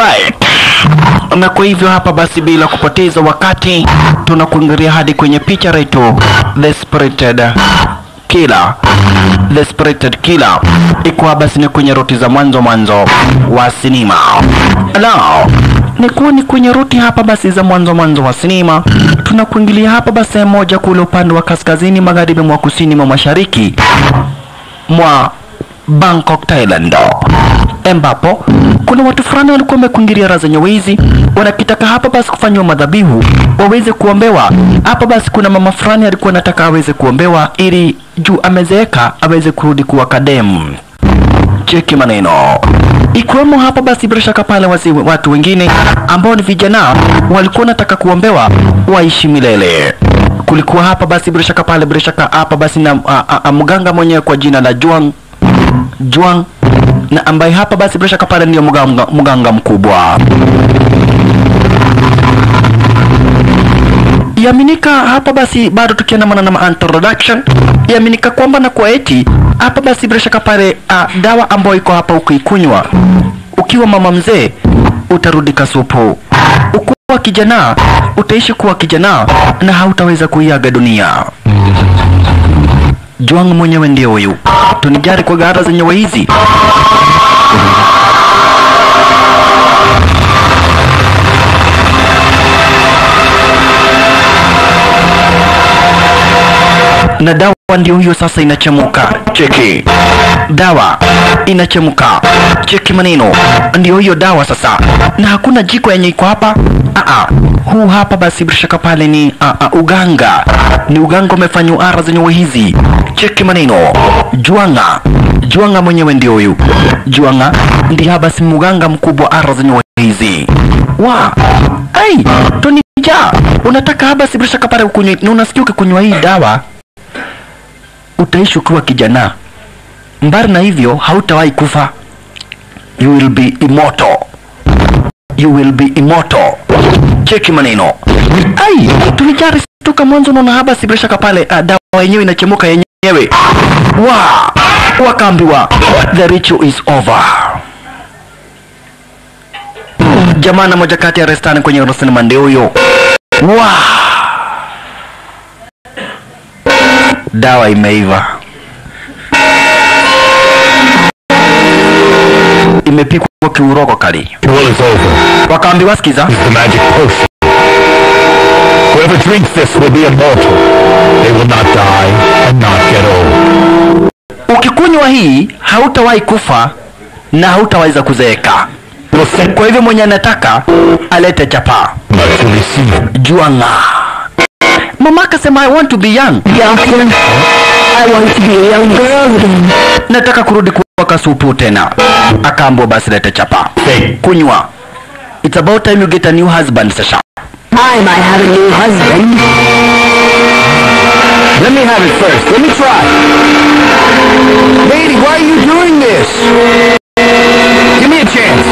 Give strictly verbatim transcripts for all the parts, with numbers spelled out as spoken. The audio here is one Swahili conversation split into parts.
Alright. Na kwa hivyo hapa basi bila kupoteza wakati tunakuangalia hadi kwenye picha letu. The Spirited Killer. The Spirited Killer. Ikuwa basi ni kwenye ruti za mwanzo mwanzo wa sinema. Hello. Ni kuwa ni kwenye ruti hapa basi za mwanzo mwanzo wa sinema. Tunakuingilia hapa basi moja kule upande wa kaskazini magharibi mwa kusini mwa mashariki mwa Bangkok, Thailand. Ambapo kuna watu fulani walikuwa wamekuingilia raza nyewezi, wanakitaka hapa basi kufanywa madhabihu waweze kuombewa. Hapa basi kuna mama fulani alikuwa anataka aweze kuombewa ili juu amezeeka aweze kurudi kuwa kadem. Cheki maneno. Ikiwemo hapa basi bila shaka pale wasi watu wengine ambao ni vijana walikuwa wanataka kuombewa waishi milele. Kulikuwa hapa basi bila shaka pale bila shaka hapa basi na a, a, a, mganga mwenyewe kwa jina la Juang Juang na ambaye hapa basi bila shaka pale ndio mganga, mganga mkubwa. Yaminika hapa basi bado tukiandamana na introduction. Yaminika kwamba na kwa eti hapa basi bila shaka pale uh, dawa ambayo iko hapa ukikunywa ukiwa mama mzee utarudi kasupu. Ukiwa kijana utaishi kuwa kijana na hautaweza kuiaga dunia. Juang mwenyewe ndio huyu. Tunijari kwa gara zenyewe hizi. Na dawa ndio hiyo sasa inachemuka. Cheki. Dawa inachemuka. Cheki maneno. Ndio hiyo dawa sasa. Na hakuna jiko yenye iko hapa. Aa. Huu hapa basi bila shaka pale ni a, a, uganga. Ni uganga umefanywa ara zenyewe hizi. Cheki maneno. Juanga. Juanga mwenyewe ndio huyu. Juanga ndiye hapa basi muganga mkubwa ara zenyewe hizi. Wa. Ai, Tonija. Unataka hapa basi bila shaka pale ukunywa na unasikia ukikunywa hii dawa utaishi ukiwa kijana. Mbali na hivyo hautawahi kufa. You will be immortal. You will be immortal. Cheki maneno. Ai, tulijari tuka mwanzo na haba si bila shaka pale uh, dawa yenyewe inachemuka yenyewe. Wa, wakaambiwa the ritual is over. Jamaa na moja kati ya restani kwenye rostani mande huyo. Wa. Dawa imeiva. Imepikwa kiuroko kali. Wakaambiwa sikiza. Whoever drinks this will be immortal. They will not die and not get old. Ukikunywa hii hautawahi kufa na hautaweza kuzeeka. Kwa hivyo mwenye anataka alete chapa. Juanga. Mama akasema I want to be young. Doctor, I want to be a young girl again. Nataka kurudi kuwa kasupu tena. Akaambiwa basi lete chapa. Kunywa. It's about time you get a new husband, Sasha. I might have a new husband. Let me have it first. Let me try. Lady, why are you doing this? Give me a chance.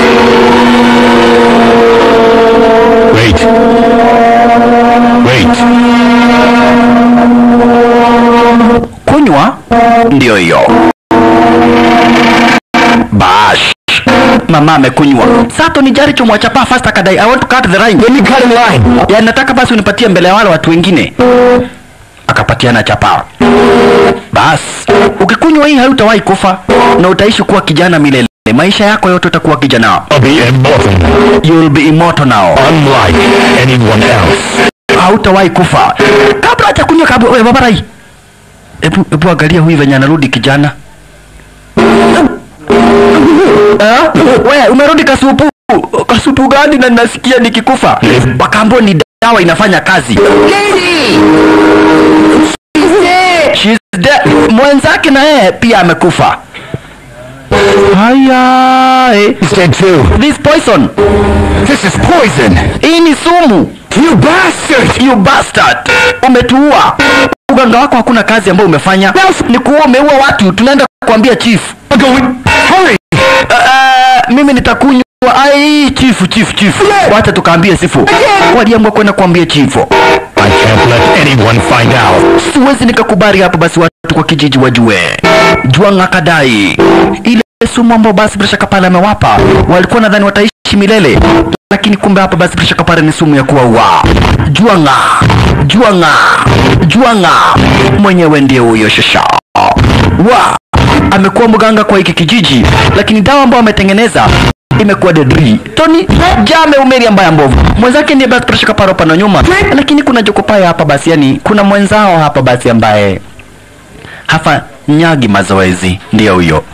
Wait. Wait. Kunywa ndio hiyo. Bash. Mama amekunywa. Sato ni jari chumwa chapa fast akadai I want to cut the line. Let me cut in line. Ya nataka basi unipatie mbele ya wale watu wengine. Akapatiana chapa. Bas, ukikunywa hii hautawahi kufa na utaishi kuwa kijana milele. Maisha yako yote utakuwa kijana. I'll be immortal now. You will be immortal now. Unlike anyone else. Hautawahi kufa. Kabla acha kunywa kabla wewe babarai. Ebu ebu angalia huyu venye anarudi kijana. Ah, wewe umerudi kasupu. Kasupu gani na nasikia nikikufa? Wakambo ni dawa inafanya kazi. Lady! She's dead! She's dead. Mwenzake na yeye pia amekufa. Haya. He's dead too. This poison. This is poison. Hii ni sumu. You bastard! You bastard. Umetuua. Uganga wako hakuna kazi ambayo umefanya. Ni kuua umeua watu. Tunaenda kuambia chief. Going. Hurry! Uh, mimi nitakunywa. Ai, chief, chief, chief. Wacha tukaambie sifu. Waliamua kwenda kuambia chief. I can't let anyone find out. Siwezi nikakubali hapo basi watu kwa kijiji wajue. Juanga kadai. Ile sumu ambayo basi bila shaka pale amewapa. Walikuwa nadhani wataishi ataishi milele, lakini kumbe hapa basi bila shaka pale ni sumu ya kuua. Juanga, Juanga, Juanga mwenyewe ndiye huyo shasha. Wa amekuwa mganga kwa hiki kijiji, lakini dawa ambayo ametengeneza imekuwa dedri. Tony Jame umeri ambaye mbovu. Mwenzake ndiye basi bila shaka pale upande nyuma, lakini kuna Jokopaya hapa basi, yani kuna mwenzao hapa basi ambaye hafa nyagi mazoezi, ndio huyo.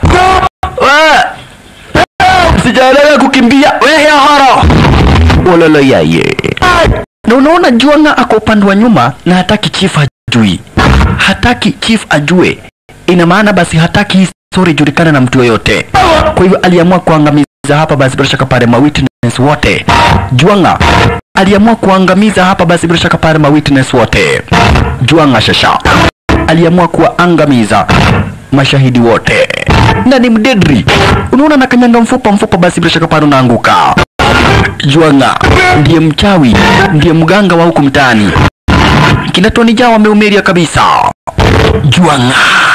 Sijaelewa kukimbia wewe haro. Wololo yaye. Na unaona Juanga ako upande wa nyuma na hataki chief ajui. Hataki chief ajue. Ina maana basi hataki hii story julikana na mtu yoyote. Kwa hivyo aliamua kuangamiza hapa basi bila shaka pale ma witness wote. Juanga aliamua kuangamiza hapa basi bila shaka pale ma witness wote. Juanga shasha aliamua kuangamiza mashahidi wote. Na ni mdedri. Unaona na kanyanga mfupa mfupa basi bila shaka pale unaanguka. Juanga ndiye mchawi, ndiye mganga wa huku mtaani. Kina Tony Jaa wameumeria kabisa. Juanga.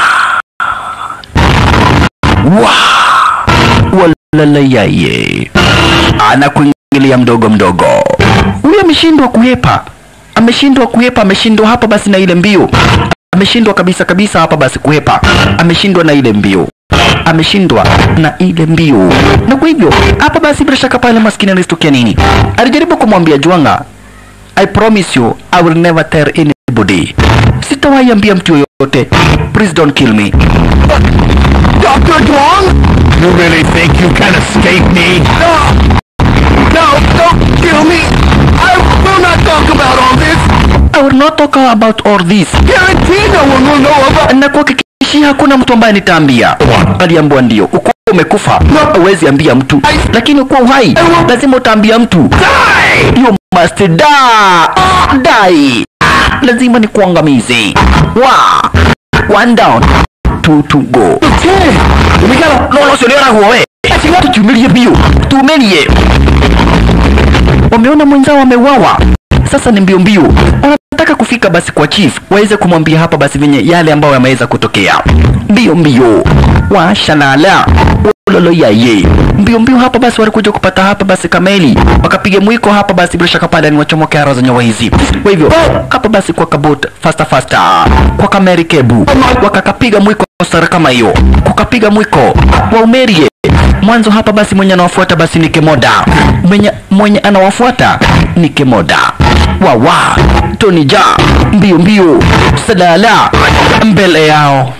Wa walala yaye. Anakuingilia mdogo mdogo. Huyu ameshindwa kuhepa. Ameshindwa kuhepa, ameshindwa hapa basi na ile mbio. Ameshindwa kabisa kabisa hapa basi kuhepa. Ameshindwa na ile mbio. Ameshindwa na ile mbio. Na kwa hivyo hapa basi bila shaka pale maskini alistukia nini? Alijaribu kumwambia Juanga, I promise you I will never tell anybody. Sitawahi ambia mtu yoyote. Please don't kill me. Doctor Duong? You really think you can escape me? No! No, don't kill me! I will not talk about all this! I will not talk about all this. Guarantee no one will know about... Na kuhakikishia hakuna mtu ambaye nitaambia. Aliambiwa ndio. Uko umekufa, huwezi ambia mtu. Lakini uko uhai, lazima utaambia mtu. Die! You must die! Die! Lazima ni kuangamize. Wa! One down. Two to go. Umekala, no no sio rahu wewe. Tuchumilie bio. Tumelie. Wameona mwenzao wameuawa. Sasa ni mbio mbio. Wanataka kufika basi kwa chief, waweze kumwambia hapa basi venye yale ambayo yameweza kutokea. Mbio mbio. Wa shalala. Lolo yaye. Mbio mbio hapa basi walikuja kupata hapa basi kameli. Wakapiga mwiko hapa basi bila shaka pale ni wachomoke arrow za nyawa hizi. Kwa hivyo hapa basi kwa kabot faster faster. Kwa kameri kebu. Wakakapiga mwiko sara kama hiyo. Kukapiga mwiko. Waumerie. Mwanzo hapa basi mwenye anawafuata basi ni Kemoda. Mwenye mwenye anawafuata ni Kemoda. Wawa. Tony Jaa. Mbio mbio. Sadala. Mbele yao.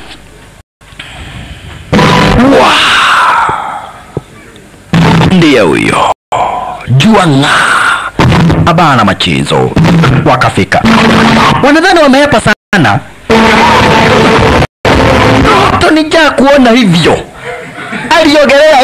Wow. Ndiye huyo Juanga. Abana machezo. Wakafika. Wanadhani wamehepa sana. Tony Jaa kuona hivyo aliogelea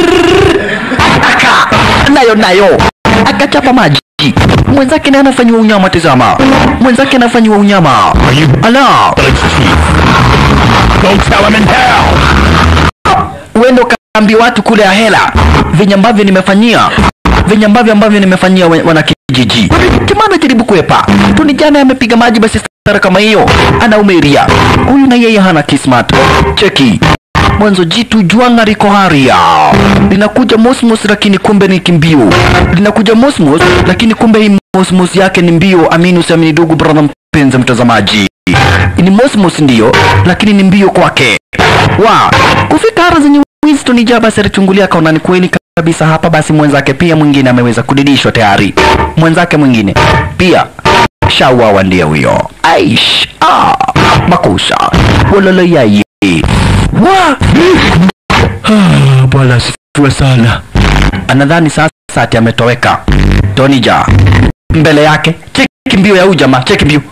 aka nayo nayo akachapa maji. Mwenzake naye anafanywa unyama. Tazama, mwenzake anafanywa unyama. Ala, Don't tell him in hell! Wendo kaambia watu kule ahela venye ambavyo nimefanyia, venye ambavyo ambavyo nimefanyia wana kijiji. Kimana jaribu kuepa. Tony Jaa amepiga maji basi stara kama hiyo. Anaumeria. Huyu na yeye hana kismat. Cheki. Mwanzo jitu Juanga riko haria. Linakuja mosmos lakini kumbe ni kimbio. Linakuja mosmos lakini kumbe hii mosmos yake ni mbio. Amini usiamini ndugu brother mpenzi mtazamaji. Ni mosmos ndio lakini ni mbio kwake. Wa kufika hara zenye wizi Tony Jaa basi alichungulia kaona ni kweli kabisa hapa basi mwenzake pia mwingine ameweza kudidishwa tayari. Mwenzake mwingine pia shauawa ndiye huyo. Aish. Ah, makosa. Walala yaye. Wa! Ah, bwana sifiwe sana. Anadhani sasa ati ametoweka. Tony Jaa mbele yake. Cheki mbio ya huyu jamaa, cheki mbio.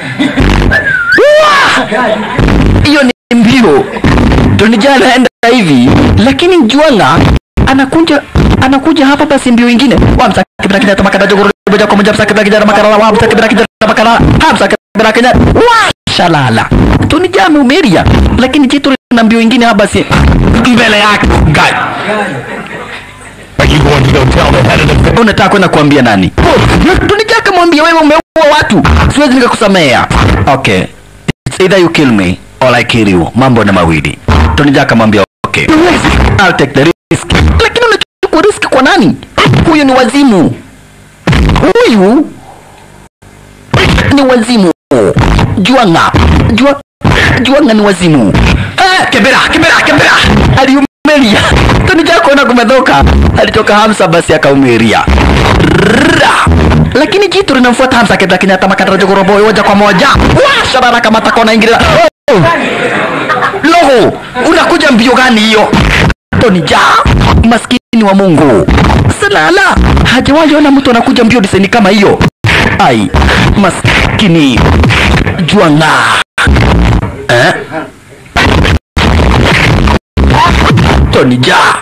Hiyo ni mbio. Tony Jaa anaenda hivi, lakini Juanga anakuja anakuja hapa basi mbio nyingine. Wa msaki bila kijana tamakada jogoro moja kwa moja msaki bila kijana makala wa msaki bila kijana makala. Ha msaki bila kijana. Wa shalala. Tony Jaa ameumeria, lakini jitu na mbio nyingine hapa basi mbele yake. Guy. Are you going to go tell the head of the... Unataka kwenda kuambia nani? Tony Jaa kumwambia wewe umeua watu. Siwezi nikakusamea. Okay. It's either you kill me or I kill you. Mambo na mawili. Tony Jaa kumwambia okay. I'll take the risk. Lakini unachukua risk kwa nani? Huyu ni wazimu. Huyu ni wazimu. Juanga. Jua Juanga ni wazimu. Eh, kebera, kebera, kebera. Aliumeria. Tony Jaa kuona kumedhoka. Alitoka Hamsa basi akaumeria. Lakini jitu linamfuata Hamsa kebra Kenyatta makadara jogorobo moja kwa moja. Wah, Shabara kama takona ingilia. Oh. Logo, unakuja mbio gani hiyo? Tony Jaa, maskini wa Mungu. Salala, hajawahi ona mtu anakuja mbio diseni kama hiyo. Ai, maskini Juanga. Eh? Tony Jaa.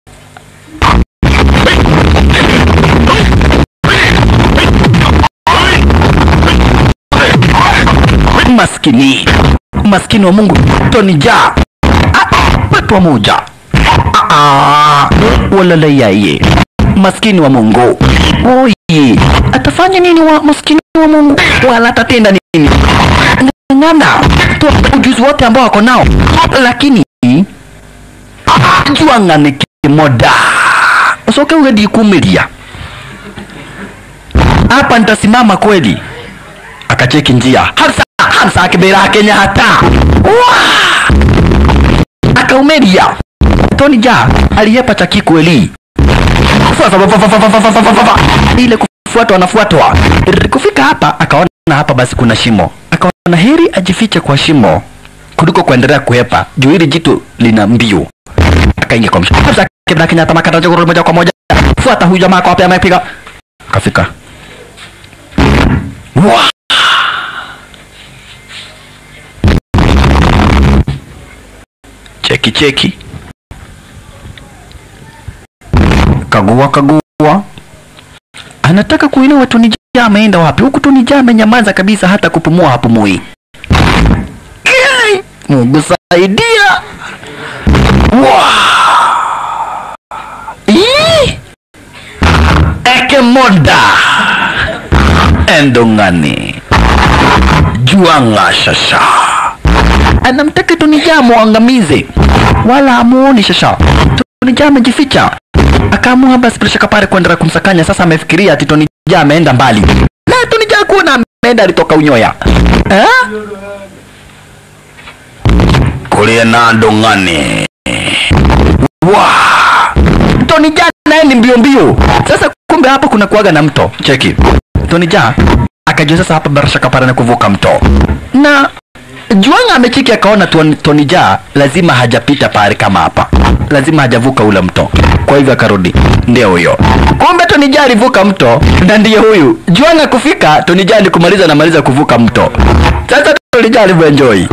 Maskini. Maskini wa Mungu. Tony Jaa. Watu wa moja. Ah, wala yeye. Maskini wa Mungu. Oi, atafanya nini wa maskini wa Mungu? Wala atatenda nini? Ngana. Tu ujuzi wote ambao wako nao. Lakini Juanga ni kimoda. Usoke uredi kumilia. Hapa nitasimama kweli. Akacheki njia. Hamsa, Hamsa akibera Kenyatta. Wah! Akaumeria. Tony Jaa aliyepa chaki kweli. Ile kufuatwa anafuatwa. Kufika hapa akaona hapa basi kuna shimo. Akaona heri ajifiche kwa shimo kuliko kuendelea kuhepa. Juu hili jitu lina mbio. Akaingia kwa mshimo. Hamsa kibla Kenyatta makata jogoro moja kwa moja. Fuata huyu jamaa kwa wapi amepiga. Akafika. Wah! Cheki cheki. Kagua kagua. Anataka kuinua Tony Jaa ameenda wapi? Huku Tony Jaa amenyamaza kabisa hata kupumua hapumui. Mungu saidia. Wow. Ii. Eke moda. Endongani. Juanga shasha. Anamtaka Tony Jaa muangamize. Wala hamuoni shasha. Tony Jaa amejificha. Akaamua basi bila shaka pale kuendelea kumsakanya. Sasa amefikiria ati Tony Jaa ameenda mbali. Na Tony Jaa kuona ameenda alitoka unyoya. Eh? Kulia na ndongani. Wah! Tony Jaa naye ni mbio mbio. Sasa kumbe hapa kuna kuaga na mto. Cheki. Tony Jaa akajua sasa hapa bila shaka pale na kuvuka mto. Na Juanga amechiki akaona Tony Jaa lazima hajapita pale kama hapa. Lazima hajavuka ule mto. Kwa hivyo akarudi. Ndio huyo. Kumbe Tony Jaa alivuka mto na ndiye huyu. Juanga kufika Tony Jaa alikumaliza na maliza kuvuka mto. Sasa Tony Jaa alivyoenjoy.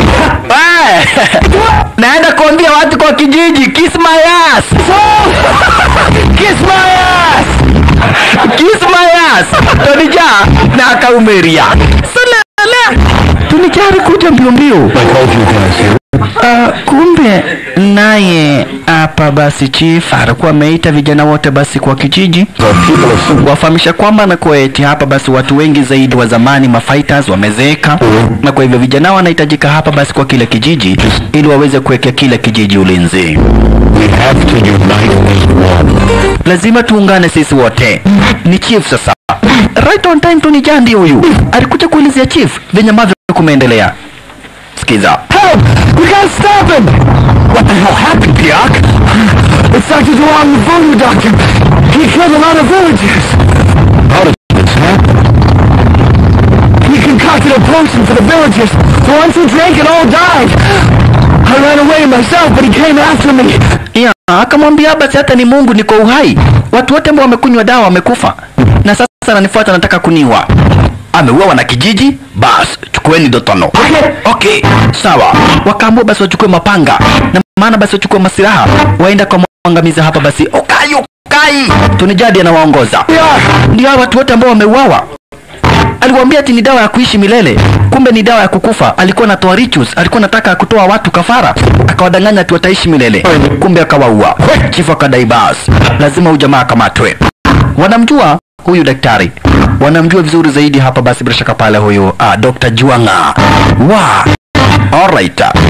Naenda kuambia watu kwa kijiji kiss my ass. Kiss my ass. Kiss my ass. Tony Jaa na akaumeria. Salala. Tony Jaa alikuja mbio mbio. Uh, kumbe naye hapa basi chief alikuwa ameita vijana wote basi kwa kijiji wafahamisha kwamba na kwa eti hapa basi watu wengi zaidi wa zamani mafighters wamezeeka, na kwa hivyo vijana wanahitajika hapa basi kwa kile kijiji ili waweze kuwekea kile kijiji ulinzi. We have to unite as one. Lazima tuungane sisi wote. Ni chief sasa. Right on time Tony Jaa ndiye huyu. Alikuja kuelezea chief venye ambavyo kumeendelea. Skiza. Help! We gotta stop him! What the hell happened, Piak? It's Doctor Duong, the voodoo doctor. He killed a lot of villagers. How did this happen? He concocted a potion for the villagers. The ones who drank it all died. I ran away myself, but he came after me. Yeah, akamwambia basi hata ni Mungu niko uhai. Watu wote ambao wamekunywa dawa wamekufa. Na sasa ananifuata anataka kuniua. Ameuawa na kijiji, bas chukueni dotono. Okay. Okay, sawa. Wakaamua basi wachukue mapanga. Na maana basi wachukue masilaha. Waenda kwa mwangamiza hapa basi. Okai, okai. Tony Jaa anawaongoza. Yeah. Ndio watu wote ambao wameuawa. Aliwaambia ati ni dawa ya kuishi milele. Kumbe ni dawa ya kukufa. Alikuwa anatoa rituals, alikuwa anataka kutoa watu kafara. Akawadanganya ati wataishi milele. Kumbe akawaua. Chifu akadai bas. Lazima ujamaa akamatwe. Wanamjua huyu daktari. Wanamjua vizuri zaidi hapa basi bila shaka pale huyu ah, Doctor Juanga. Wow. Alright.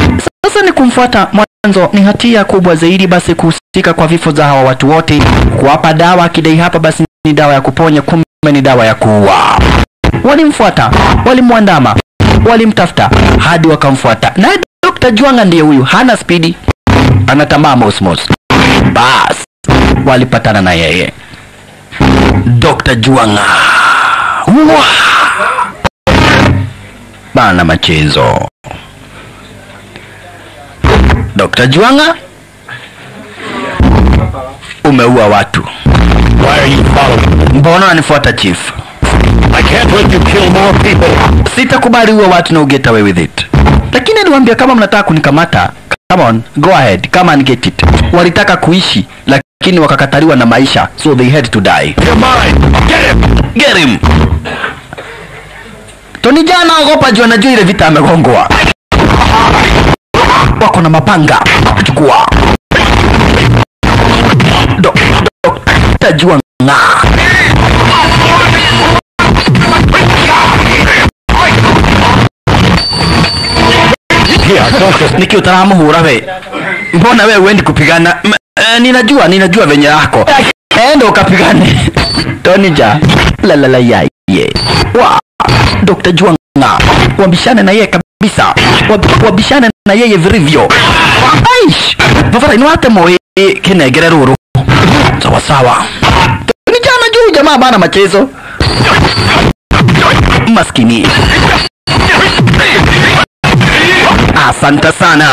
Sasa ni kumfuata mwanzo ni hatia kubwa zaidi basi kuhusika kwa vifo za hawa watu wote, kuwapa dawa kidai hapa basi ni dawa ya kuponya, kumbe ni dawa ya kuua. Walimfuata, walimwandama, walimtafuta hadi wakamfuata. Na Dokta Juanga ndiye huyu, hana spidi, anatamaa mosmos. Bas, walipatana na yeye. Dokta Juanga. Wow. Bana machezo. Dokta Juanga, umeua watu. Why are you following? Mbona unanifuata chief? I can't let you kill more people. Sitakubali uwe watu na ugeta away with it. Lakini aliwaambia kama mnataka kunikamata, come on, go ahead, come and get it. Walitaka kuishi, lakini wakakataliwa na maisha, so they had to die. You're mine. Get him. Get him. Tony Jaa ogopa juu anajua ile vita amegongwa. Wako na mapanga. Chukua. Dok, dok, tajua nga. Niki utaramu hura we. Mbona we uendi kupigana? M eh, ninajua, ninajua venye yako. Endo ukapigane. Tony Jaa. La la la ya ye. Wa. Dokta Juanga. Wabishane na yeye kabisa. Wab wabishane na yeye vilivyo. Aish. Bafara inuate moe kinegere ruru. Sawa sawa. Tony Jaa anajua jamaa bana machezo. Maskini. Asante sana.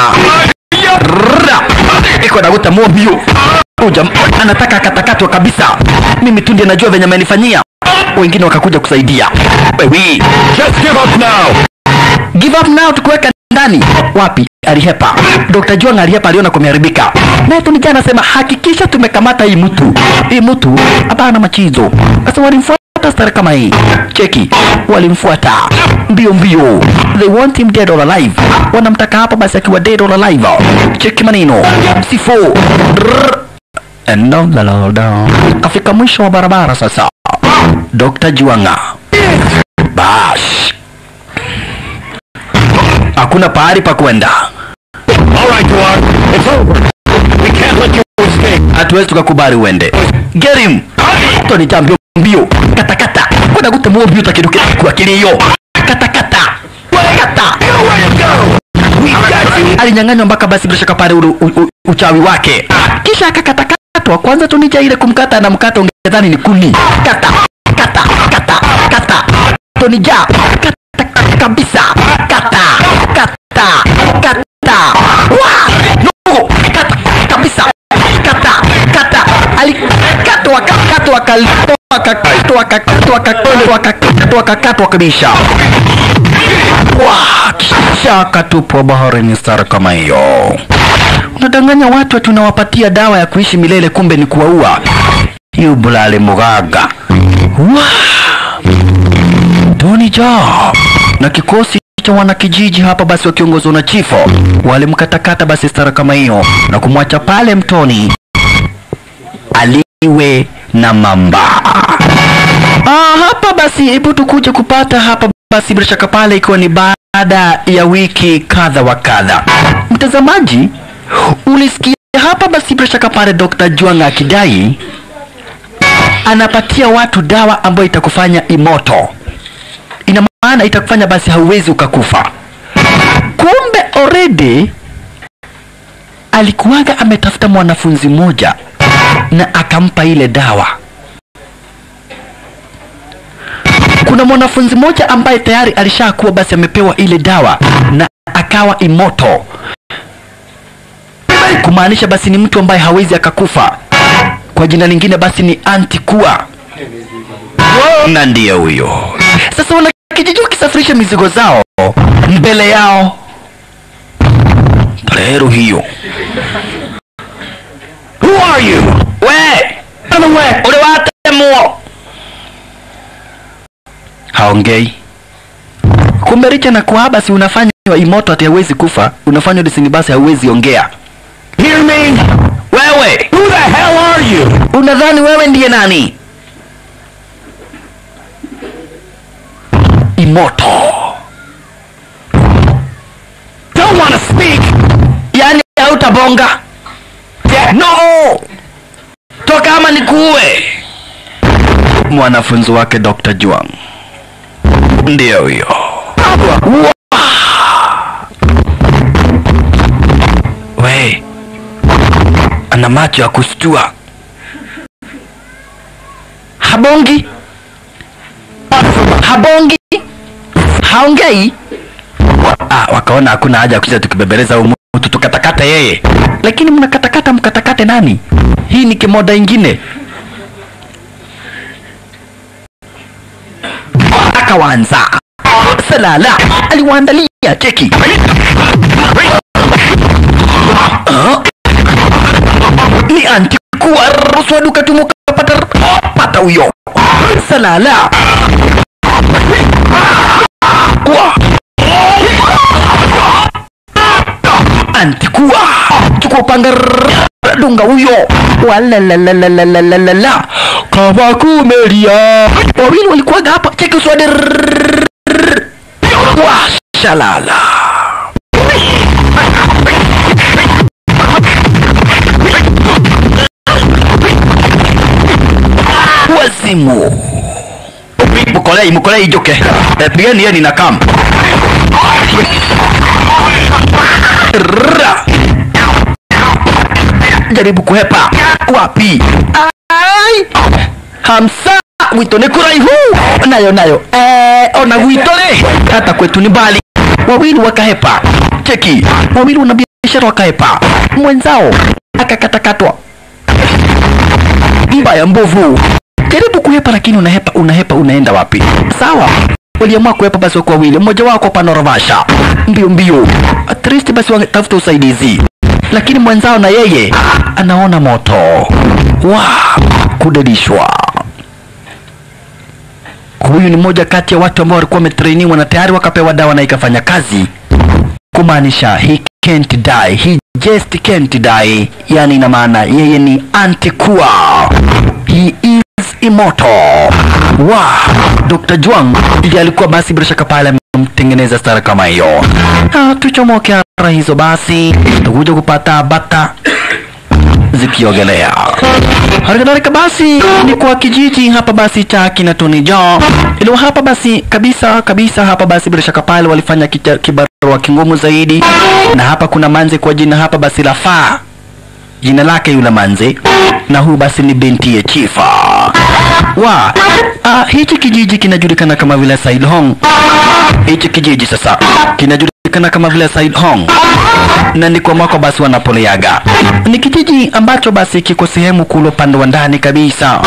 Iko na guta mobio. Uja anataka katakatwa kabisa. Mimi tu ndiye najua venye amenifanyia. Wengine wakakuja kusaidia. Wewe, Just give up now. give up now tukuweka ndani. Wapi? Alihepa. Dokta Juanga alihepa, aliona kumeharibika. Na Tony Jaa anasema hakikisha tumekamata hii mtu. Hii mtu hapana machizo. Sasa walimfuata stara kama hii. Cheki. Walimfuata. Mbio mbio. They want him dead or alive. Wanamtaka hapa basi akiwa dead or alive. Cheki maneno. Sifo. And down the low down. Kafika mwisho wa barabara sasa. Dokta Juanga. Bash. Hakuna pahali pa kwenda. All right, Duan. It's over. We can't let you escape. Hatuwezi tukakubali uende. Get him. Tony Jaa mbio mbio. Kata kata. Kuna gute mbio mbio takiduke kwa kilio. Kata kata. Kata. Alinyang'anywa mpaka basi bila shaka pale uchawi wake. Kisha akakatakatwa. Kwanza Tony Jaa ile kumkata na mkato ungedhani ni kuni. Kata. Kata. Kata. Kata. Tony Jaa. Kata kabisa. Kata. Kata. Kata. Wa! No! Kata kabisa. Kata. Kata. Alikatwa kakatwa kalitoa kakatwa kakatwa kakatwa kakatwa kakatwa kabisa. Wa! Kisha katupwa baharini stara kama hiyo. Unadanganya watu ati unawapatia dawa ya kuishi milele, kumbe ni kuwaua. Hiyo bulale mugaga. Wa! Tony Jaa na kikosi cha wanakijiji hapa basi wakiongozwa na chiefo walimkatakata basi stara kama hiyo na kumwacha pale mtoni aliwe na mamba. Ah, hapa basi hebu tukuje kupata hapa basi bila shaka pale ikiwa ni baada ya wiki kadha wa kadha. Mtazamaji, ulisikia hapa basi bila shaka pale Dokta Juanga akidai anapatia watu dawa ambayo itakufanya imoto. Ina maana itakufanya basi hauwezi ukakufa. Kumbe already alikuwaga ametafuta mwanafunzi mmoja na akampa ile dawa. Kuna mwanafunzi mmoja ambaye tayari alishakuwa basi amepewa ile dawa na akawa imoto. Kumaanisha basi ni mtu ambaye hawezi akakufa. Kwa jina lingine basi ni anti-kuwa. Na ndiye huyo. Sasa wana kijiji wakisafirisha mizigo zao mbele yao Tolero hiyo. Who are you? We! Ule watemwo. Haongei. Kumbe Richa na kuhaba si unafanya imoto ati hawezi kufa, unafanya disini basi hawezi ongea. Hear me? Wewe! Who the hell are you? Unadhani wewe ndiye nani? Imoto. Don't want to speak. unabonga? No! Toka ama nikuue. Mwanafunzi wake Doctor Juang. Ndio huyo. We, ana macho ya kushtua. Habongi? Habongi? Haongei? Ah, wakaona hakuna haja ya kuja tukibebeleza huyu mtu tukatakata yeye. Lakini mnakatakata mkatakate nani? Hii ni kimoda ingine. Akawanza. Salala aliwaandalia cheki. Uh, ni antikuwa ruswa duka tumuka pata pata huyo. Salala. Kwa. Antikuwa. Chukua panga dunga huyo. Wala la la la la la la la la. Kama kumelia. Wawili walikuwa hapa. Cheki uswade. Wah, shalala. Wazimu. Mukolei, mukolei joke. Eh, pigani yeni na kam. Jaribu kuhepa. Wapi? Ai! Hamsa. Wito ni kurai huu. Nayo nayo. Eh, ona wito le. Hata kwetu ni bali. Wawili wakahepa. Cheki. Wawili wanabiashara wakahepa. Mwenzao akakatakatwa. Mbaya mbovu. Jaribu kuhepa lakini unahepa unahepa unaenda wapi? Sawa. Waliamua kuhepa basi wako wawili. Mmoja wako panoravasha. Mbio mbio. At least basi watafuta usaidizi. Lakini mwenzao na yeye anaona moto. Wow, kudedishwa. Huyu ni mmoja kati ya watu ambao walikuwa wametrainiwa na tayari wakapewa dawa na ikafanya kazi. Kumaanisha he can't die, he just can't die. Yani ina maana yeye ni antikuwa, he is immortal. Wow, Doctor Juang ndiye alikuwa basi bila shaka pale mtengeneza stara kama hiyo. Ah, tuchomoke ara hizo basi tukuja kupata bata zikiogelea. Halikadhalika basi ni kwa kijiji hapa basi cha kina Tony Jaa. Ilo hapa basi kabisa kabisa hapa basi bila shaka pale walifanya kibarua kingumu zaidi. Na hapa kuna manze kwa jina hapa basi la Faa. Jina lake yule manze. Na huu basi ni binti ya chifa. Wa, ah, hichi kijiji kinajulikana kama vile Said Hong. Hichi kijiji sasa kinajulikana kama vile Said Hong. Na ni kwa mwako basi wanapoleaga. Ni kijiji ambacho basi kiko sehemu kule upande wa ndani kabisa.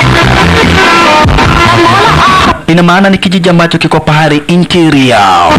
Ina maana ni kijiji ambacho kiko pahali interior.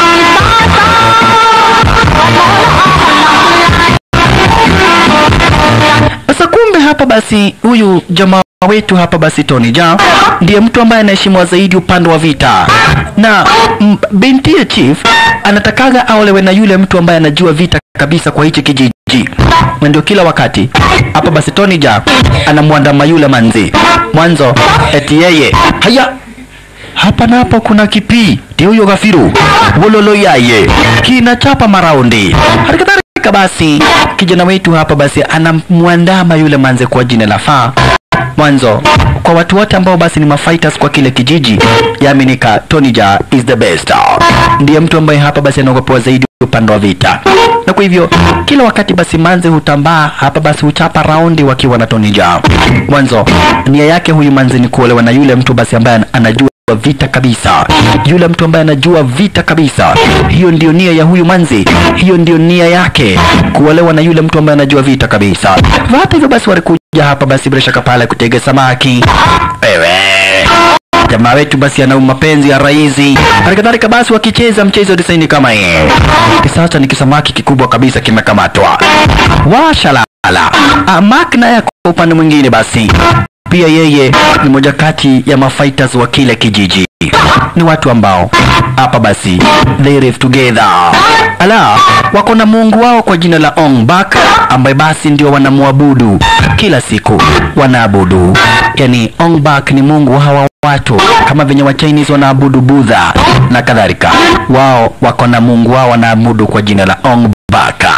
Sasa kumbe hapa basi huyu jamaa wetu hapa basi Tony Jaa ndiye mtu ambaye anaheshimiwa zaidi upande wa vita. Na m, binti ya chief anatakaga aolewe na yule mtu ambaye anajua vita kabisa kwa hichi kijiji. Na ndio kila wakati hapa basi Tony Jaa anamwandama yule manzi. Mwanzo eti yeye haya hapa na hapo kuna kipi ndio huyo gafiru wololo yaye kinachapa maraundi. Halikadhalika basi kijana wetu hapa basi anamwandama yule manze kwa jina la Faa. Mwanzo kwa watu wote ambao basi ni mafighters kwa kile kijiji yaaminika Tony Jaa is the best. Ndiye mtu ambaye hapa basi anaogopewa zaidi upande wa vita. Na kwa hivyo kila wakati basi manze hutambaa hapa basi huchapa raundi wakiwa na Tony Jaa. Mwanzo nia yake huyu manze ni kuolewa na yule mtu basi ambaye anajua vita kabisa. Yule mtu ambaye anajua vita kabisa. Hiyo ndio nia ya huyu manzi. Hiyo ndio nia yake, kuolewa na yule mtu ambaye anajua vita kabisa. Hata hivyo basi walikuja hapa basi bila shaka pale kutega samaki. Ewe jamaa wetu basi ana mapenzi ya raizi. Halikadhalika basi wakicheza mchezo design kama hii. Sasa ni kisamaki kikubwa kabisa kimekamatwa. Washalala. Amak na ya upande mwingine basi pia yeye ni moja kati ya mafighters wa kile kijiji. Ni watu ambao hapa basi they live together. Ala, wako na mungu wao kwa jina la Ong Bak ambaye basi ndio wanamuabudu kila siku. Wanaabudu, yani Ong Bak ni mungu wa hawa watu kama venye wa Chinese wanaabudu Buddha na kadhalika. Wao wako na mungu wao wanaabudu kwa jina la Ong Bak.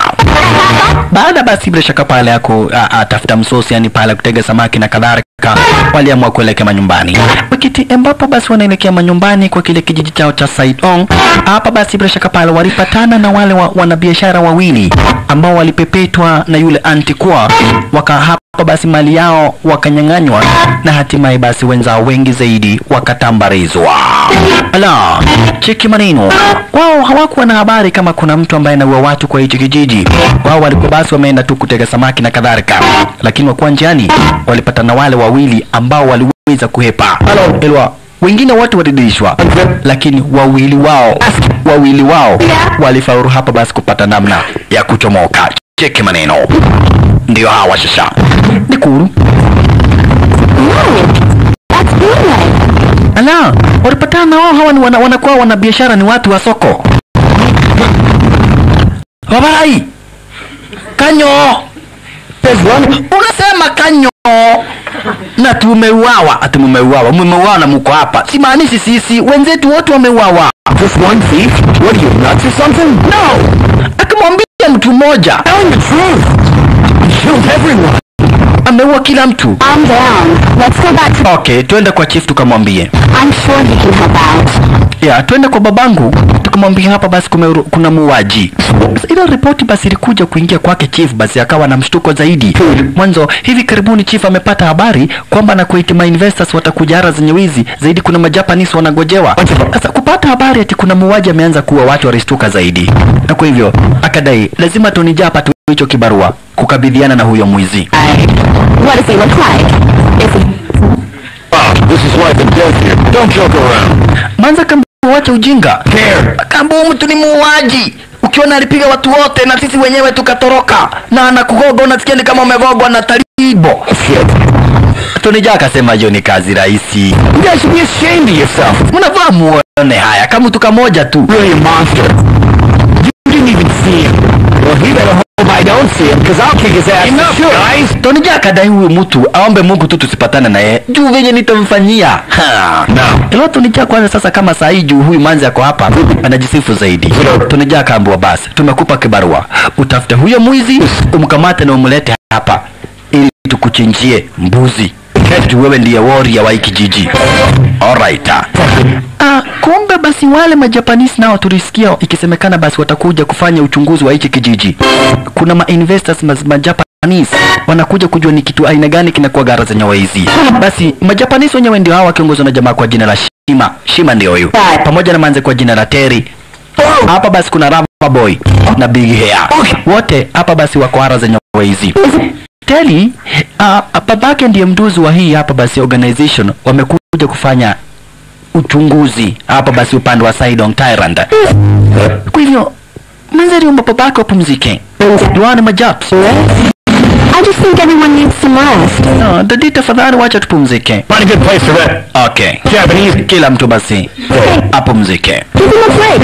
Baada basi bila shaka pale yako atafuta msosi, yani pale kutega samaki na kadhalika, waliamua kuelekea manyumbani. Wakati ambapo basi wanaelekea manyumbani kwa kile kijiji chao cha Saidong, hapa basi bila shaka pale walipatana na wale wa, wanabiashara wawili ambao walipepetwa na yule antikwa, waka hapa basi mali yao wakanyang'anywa, na hatimaye basi wenzao wengi zaidi wakatambarizwa. Ala, cheki maneno. Wao hawakuwa na habari kama kuna mtu ambaye anaua watu kwa hicho kijiji. Wao walikuwa basi wameenda tu kutega samaki na kadhalika, lakini wakuwa njiani walipata na wale wawili ambao waliweza kuhepa. Elwa, wengine wote walidishwa, lakini wawili wao wawili wao walifaulu hapa basi kupata namna ya kuchomoka. Cheki maneno. Ndio hawa sasa. Ni kuru. Ala, walipatana na wao hawa ni wana, wanakuwa wana biashara, ni watu wa soko. Wabai. Kanyo. Unasema kanyo. Na tumeuawa, ati mmeuawa, mmeuawa na mko hapa. Simaanishi sisi, wenzetu wote wameuawa. Just one thief? What are you, nuts or something? No. Akamwambia mtu mmoja. Tell the truth. He killed everyone. Ameua kila mtu. I'm down. Let's go back to... Okay, twende kwa chief tukamwambie. I'm sure he can help out. Yeah, twende kwa babangu tukamwambia hapa basi kume, kuna muuaji. Ile ripoti basi ilikuja kuingia kwake chief, basi akawa na mshtuko zaidi. Mwanzo hivi karibuni chief amepata habari kwamba na kuitima investors watakuja ara zenye wizi zaidi, kuna majapanese wanagojewa. Sasa kupata habari ati kuna muuaji ameanza kuwa, watu walistuka zaidi. Na kwa hivyo akadai lazima tunijapa tu hicho kibarua kukabidhiana na huyo mwizi. What does he look like? Is he... Oh, this is life and death here. Don't joke around. Manza kama wacha ujinga. Care. Kamba mtu ni muuaji. Ukiona alipiga watu wote na sisi wenyewe tukatoroka. Na anakugoga unasikia ni kama umegogwa na taribo. Shit. Tunija akasema hiyo ni kazi rahisi. You guys should be ashamed of yourself. Mnavaa muone haya kama mtu kamoja tu. Really a monster. You didn't even see him. Well, he better hope I don't see him, because I'll kick his ass. Enough, guys. Tunija akadai huyu mtu aombe Mungu tu tusipatane na yeye. Juu venye nitamfanyia. Ha. No. Ilo tunija kwanza sasa kama saa hii juu huyu manzi yako hapa anajisifu zaidi. Tunija akaambiwa basi tumekupa kibarua. Utafute huyo mwizi, umkamate na umlete hapa ili tukuchinjie mbuzi. Juu wewe ndiye warrior wa kijiji. Alright. Ah, kumbe basi wale majapanese nao tulisikia ikisemekana basi watakuja kufanya uchunguzi wa hichi kijiji. Kuna ma investors majapanese wanakuja kujua ni kitu aina gani kinakuwa gara zenye waizi. Basi majapanese wenyewe ndio hawa wakiongozwa na jamaa kwa jina la Shima. Shima ndio huyu. Pamoja na manze kwa jina la Terry. Hapa basi kuna Rubber Boy na Big Hair. Wote hapa basi wako gara zenye waizi. Terry, uh, babake ndiye mduzi wa hii hapa basi organization, wamekuja kufanya uchunguzi hapa basi upande wa Saidong Tyrant. Kwa hivyo manzari umba babake wapumzike. Duane majaps. I just think everyone needs some rest. No, dadi tafadhali wacha tupumzike. Find a good place to rest. Okay. Japanese. Kila mtu basi apumzike. Give him a break,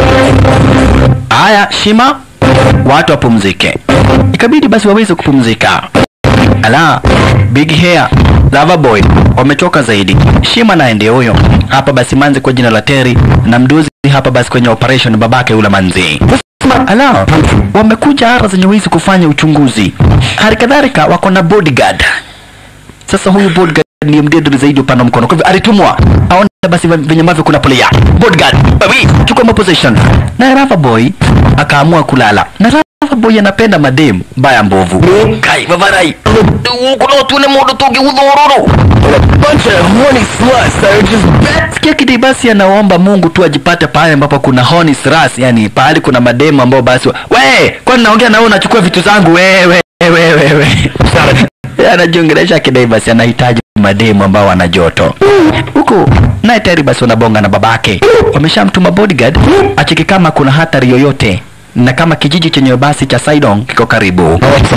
Dad. Haya, Shima, watu wapumzike. Ikabidi basi waweze kupumzika. Ala, Big Hair, Lava Boy wamechoka zaidi. Shima naye ndio huyo. Hapa basi manzi kwa jina la Terry na mduzi hapa basi kwenye operation babake yule manzi. Ala, wamekuja hara zenye wizi kufanya uchunguzi. Halikadhalika wako na bodyguard. Sasa huyu bodyguard ni mdedri zaidi upande mkono. Kwa hivyo alitumwa aone basi venye mavyo kuna polea. Bodyguard, baby, chukua ma position. Na Lava Boy akaamua kulala. Na Lava Boy anapenda madem mbaya mbovu. Kai babarai. Kuna tune modo toge udhororo. A bunch of horny sluts that are just bad. Sikia kidi basi anaomba Mungu tu ajipate pale ambapo kuna horny sluts, yani pale kuna mademu ambao basi we, kwa naongea na wewe unachukua vitu zangu wewe wewe wewe. Anajiongelesha kidai basi anahitaji mademu ambao wana joto. Huko naye Terry basi wanabonga na babake. Wameshamtuma bodyguard acheki kama kuna hatari yoyote na kama kijiji chenye basi cha Saidong kiko karibu.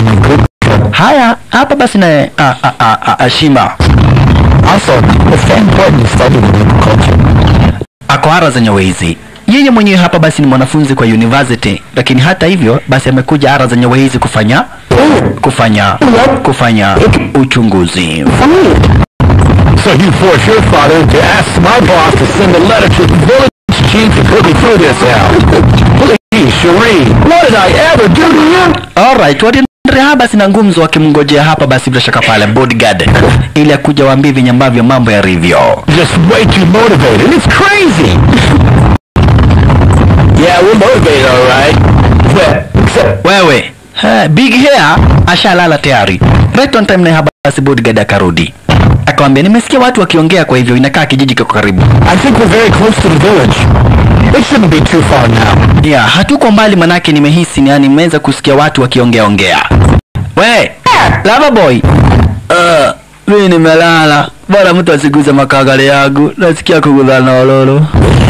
Haya, hapa basi na a a a a Shima. Also, it's very important to study the local culture. Ako hara zenye wezi. Yeye mwenyewe hapa basi ni mwanafunzi kwa university, lakini hata hivyo basi amekuja hara zenye wezi kufanya kufanya kufanya uchunguzi. So you forced your father to ask my boss to send a letter to the village chief to put me through this hell. Please, Cherie, what did I ever do to you? Alright, wadiendelea hapa sina ngumzo wakimngojea hapa basi bila shaka pale bodyguard ili akuja waambie venye ambavyo mambo yalivyo. Just way too motivated. It's crazy. Yeah, we're motivated, all right. Well, wewe ha, big hair ashalala tayari. Right on time na haba basi bodyguard akarudi. Akamwambia nimesikia watu wakiongea kwa hivyo inakaa kijiji kiko karibu. I think we're very close to the village. It shouldn't be too far now. Yeah, hatuko mbali manake nimehisi ni yani nimeweza kusikia watu wakiongea ongea. We, Lava boy. Uh, mimi nimelala. Bora mtu asiguze makagale yangu. Nasikia kugudha na ololo.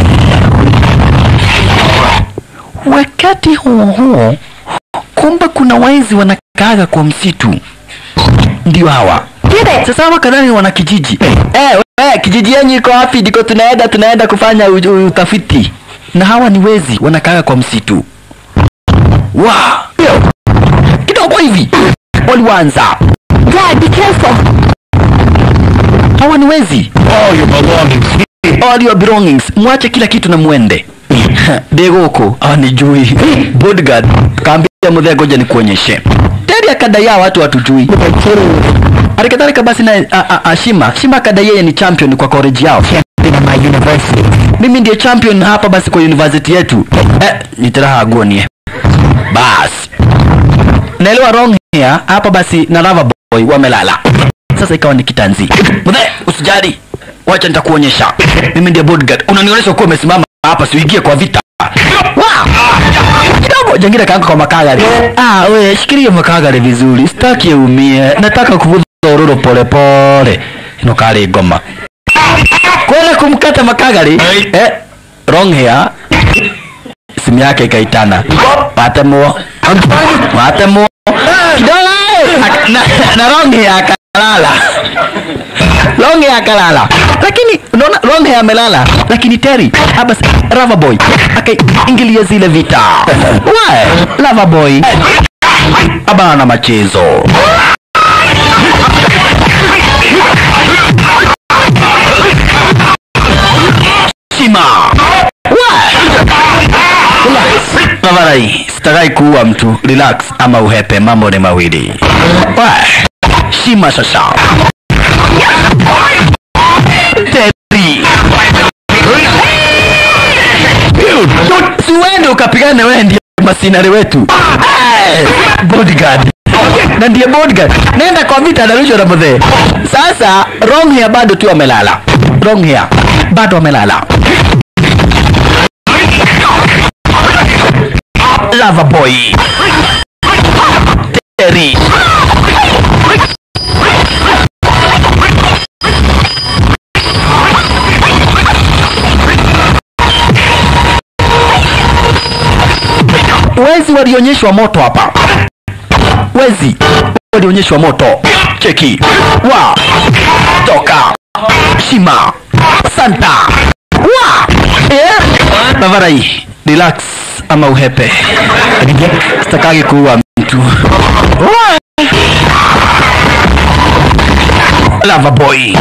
Wakati huo huo, kumbe kuna waizi wanakaga kwa msitu. Ndio hawa. Sasa hawa kadhani wana kijiji. Eh, we, kijiji yenyu iko wapi? Ndiko tunaenda tunaenda kufanya utafiti. Na hawa ni wezi wanakaga kwa msitu. Wow. Kidogo hivi. Walianza. Dad, be careful. Hawa ni wezi. All your belongings. All your belongings. Mwache kila kitu na muende. Degoko. Ah, ni jui. Bodyguard. Kaambia mzee ngoja nikuonyeshe. Teri akadai watu watujui. Alikadhalika basi na a, a, a, Shima. Shima akadai yeye ni champion kwa college yao. In my university. Mimi ndiye champion hapa basi kwa university yetu. Eh, nitaraha agonie. Bas. Naelewa wrong here. Hapa basi na Lava boy wamelala. Sasa ikawa ni kitanzi. Mzee, usijali. Wacha nitakuonyesha. Mimi ndiye bodyguard. Unanionyesha uko umesimama hapa siuingie kwa vita. Wow. Kidogo jengine kaangu kwa makagari. Ah, wewe shikilia makagari vizuri. Sitaki umie. Nataka kuvuza ororo pole pole. Ino kale goma. Kwele kumkata makagari. Eh, wrong here. Simu yake ikaitana. Patemo. Patemo. Kidogo. Na, na wrong here akalala. Wrong here akalala. Lakini unaona wrong here amelala. Lakini Terry, haba Lava boy akaingilia zile vita. Why? Lava boy. Abana machezo. Shima. Mavarai, sitakai kuua mtu. Relax ama uhepe, mambo ni mawili. Why? Shima sasa. Terry. Siwende ukapigane wewe ndiye masinari wetu. Bodyguard. Na ndiye bodyguard. Nenda kwa vita na Lucio na mzee. Sasa wrong here bado tu amelala. Wrong here bado amelala. Lava boy. Terry. Wezi walionyeshwa moto hapa. Wezi walionyeshwa moto. Cheki. Wa. Toka. Shima. Santa. Wa. Eh. Mavarai. Relax ama uhepe. Sitakagi kuua mtu. Wa. Lava boy.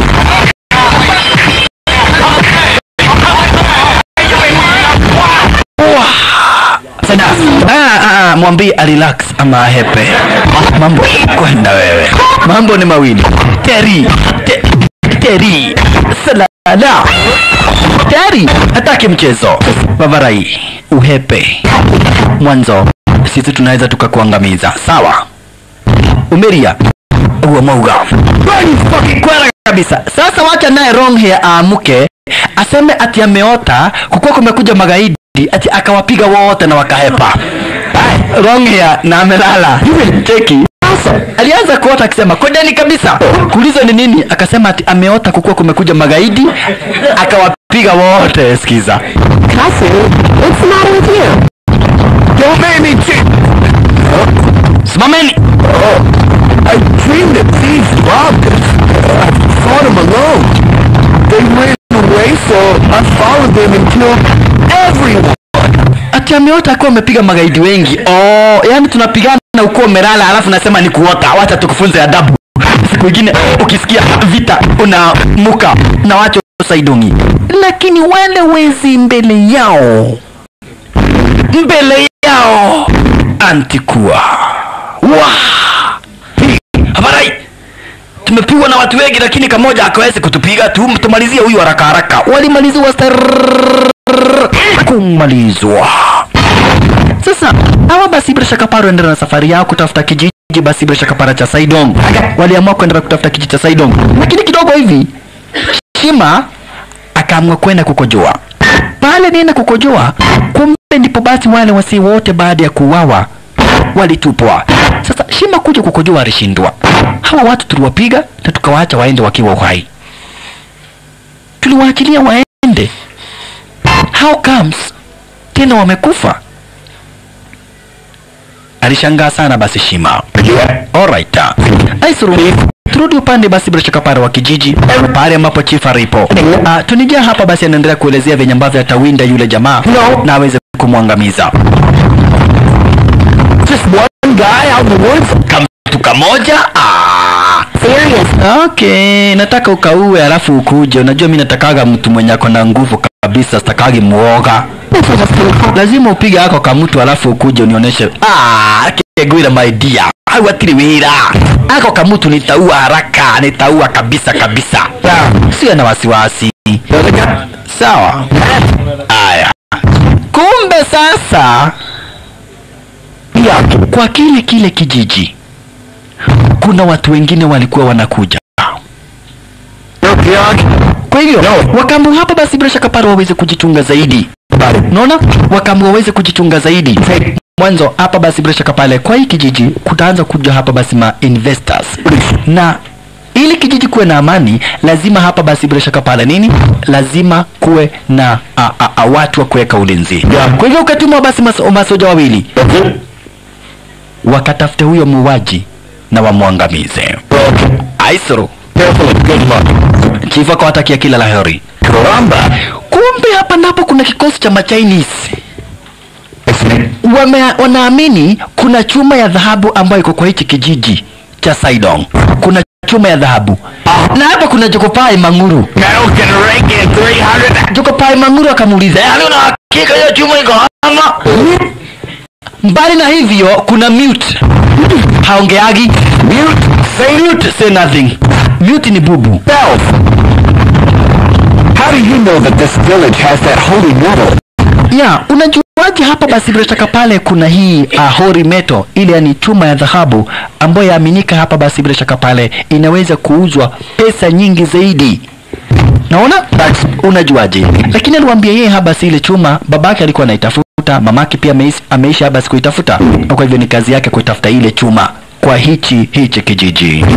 Sana. Ah, ah, ah, mwambie relax ama hepe. Mambo kwenda wewe. Mambo ni mawili. Terry. Te, Terry. Salada. Terry hataki mchezo. Mavarai. Uhepe. Mwanzo sisi tunaweza tukakuangamiza. Sawa? Umeria. Uwa mauga. Kwela kabisa. Sasa wacha naye wrong here aamuke. Aseme ati ameota kukua kumekuja magaidi ati akawapiga wote na wakahepa. Wrong here na amelala. Cheki. Alianza kuota akisema kodeni kabisa. Kuuliza ni nini? Akasema ati ameota kukua kumekuja magaidi akawapiga wote. Sikiza. Kasu, what's the matter with you? Don't make me cheat. Simameni. Oh, I dreamed that thieves robbed us. I fought them alone. They ran away, so I followed them and killed everyone. Ati ameota akiwa amepiga magaidi wengi. Oh, yani tunapigana na uko umelala alafu nasema ni kuota. Wacha tukufunze adabu. Siku nyingine ukisikia vita unamuka na wacho saidongi. Lakini wale wezi mbele yao. Mbele yao. Antikua. Wah! Habarai! Tumepigwa na watu wengi lakini kamoja akaweze kutupiga tu, tumalizie huyu haraka haraka. Walimalizwa kumalizwa. Sasa hawa basi bila shaka Paro endelea na safari yao kutafuta kijiji basi bila shaka Para cha Saidong. Waliamua kuendelea kutafuta kijiji cha Saidong. Lakini kidogo hivi Shima akaamua kwenda kukojoa. Pale nenda kukojoa, kumbe ndipo basi wale wasi wote baada ya kuuawa walitupwa. Sasa Shima kuja kukojoa alishindwa. Hawa watu tuliwapiga na tukawaacha waende wakiwa uhai. Tuliwaachilia waende. How comes tena wamekufa? Alishangaa sana basi Shima. Alright. Aisuru turudi upande basi bila shaka Pare wa kijiji pale ambapo chief alipo. Uh, tunijia hapa basi anaendelea kuelezea venye ambavyo atawinda yule jamaa no. na aweze kumwangamiza. Just one guy out in the woods? Kamtu kamoja? Ah. Serious? Okay, nataka ukauwe alafu ukuje. Unajua mimi natakaga mtu mwenye ako na nguvu kabisa, sitakagi muoga. Lazima upige hako kamutu alafu ukuje unionyeshe. Ah, kegwira my dear. Hawa tiriwira. Hako kamutu nitaua haraka, nitaua kabisa kabisa. Sio na wasiwasi. Sawa. Aya. Kumbe sasa kwa kile kile kijiji kuna watu wengine walikuwa wanakuja. Kwa hivyo no. Wakambu hapa basi bila shaka Paro waweze kujichunga zaidi. Unaona? Wakambu waweze kujichunga zaidi. Mwanzo hapa basi bila shaka pale kwa hii kijiji kutaanza kuja hapa basi ma investors. Na ili kijiji kuwe na amani lazima hapa basi bila shaka pale nini? Lazima kuwe na a, a, a, watu wa kuweka ulinzi. Yeah. Kwa hivyo ukatumwa basi maso, masoja wawili. Okay. Wakatafute huyo muuaji na wamwangamize. Okay. Aisuru. Chief akawatakia kila la heri. Kumbe hapa napo kuna kikosi cha Machinese. Wame, wanaamini kuna chuma ya dhahabu ambayo iko kwa hichi kijiji cha Saidong. Kuna chuma ya dhahabu. Na hapa kuna Jokopai Manguru. Jokopai Manguru akamuuliza, "Yaani una hakika hiyo chuma iko hapa?" Mbali na hivyo kuna Mute. Haongeagi. Mute say Mute say nothing. Mute ni bubu. How do you know that this village has that holy metal? Yeah, unajuaje hapa basi bila shaka pale kuna hii uh, holy metal ile ni chuma ya dhahabu ambayo yaaminika hapa basi bila shaka pale inaweza kuuzwa pesa nyingi zaidi. Naona? Unajuaje? Lakini aliwaambia yeye hapa basi ile chuma babake alikuwa anaitafuta, mamake pia ameisha basi kuitafuta. Kwa hivyo ni kazi yake kuitafuta ile chuma kwa hichi hichi kijiji.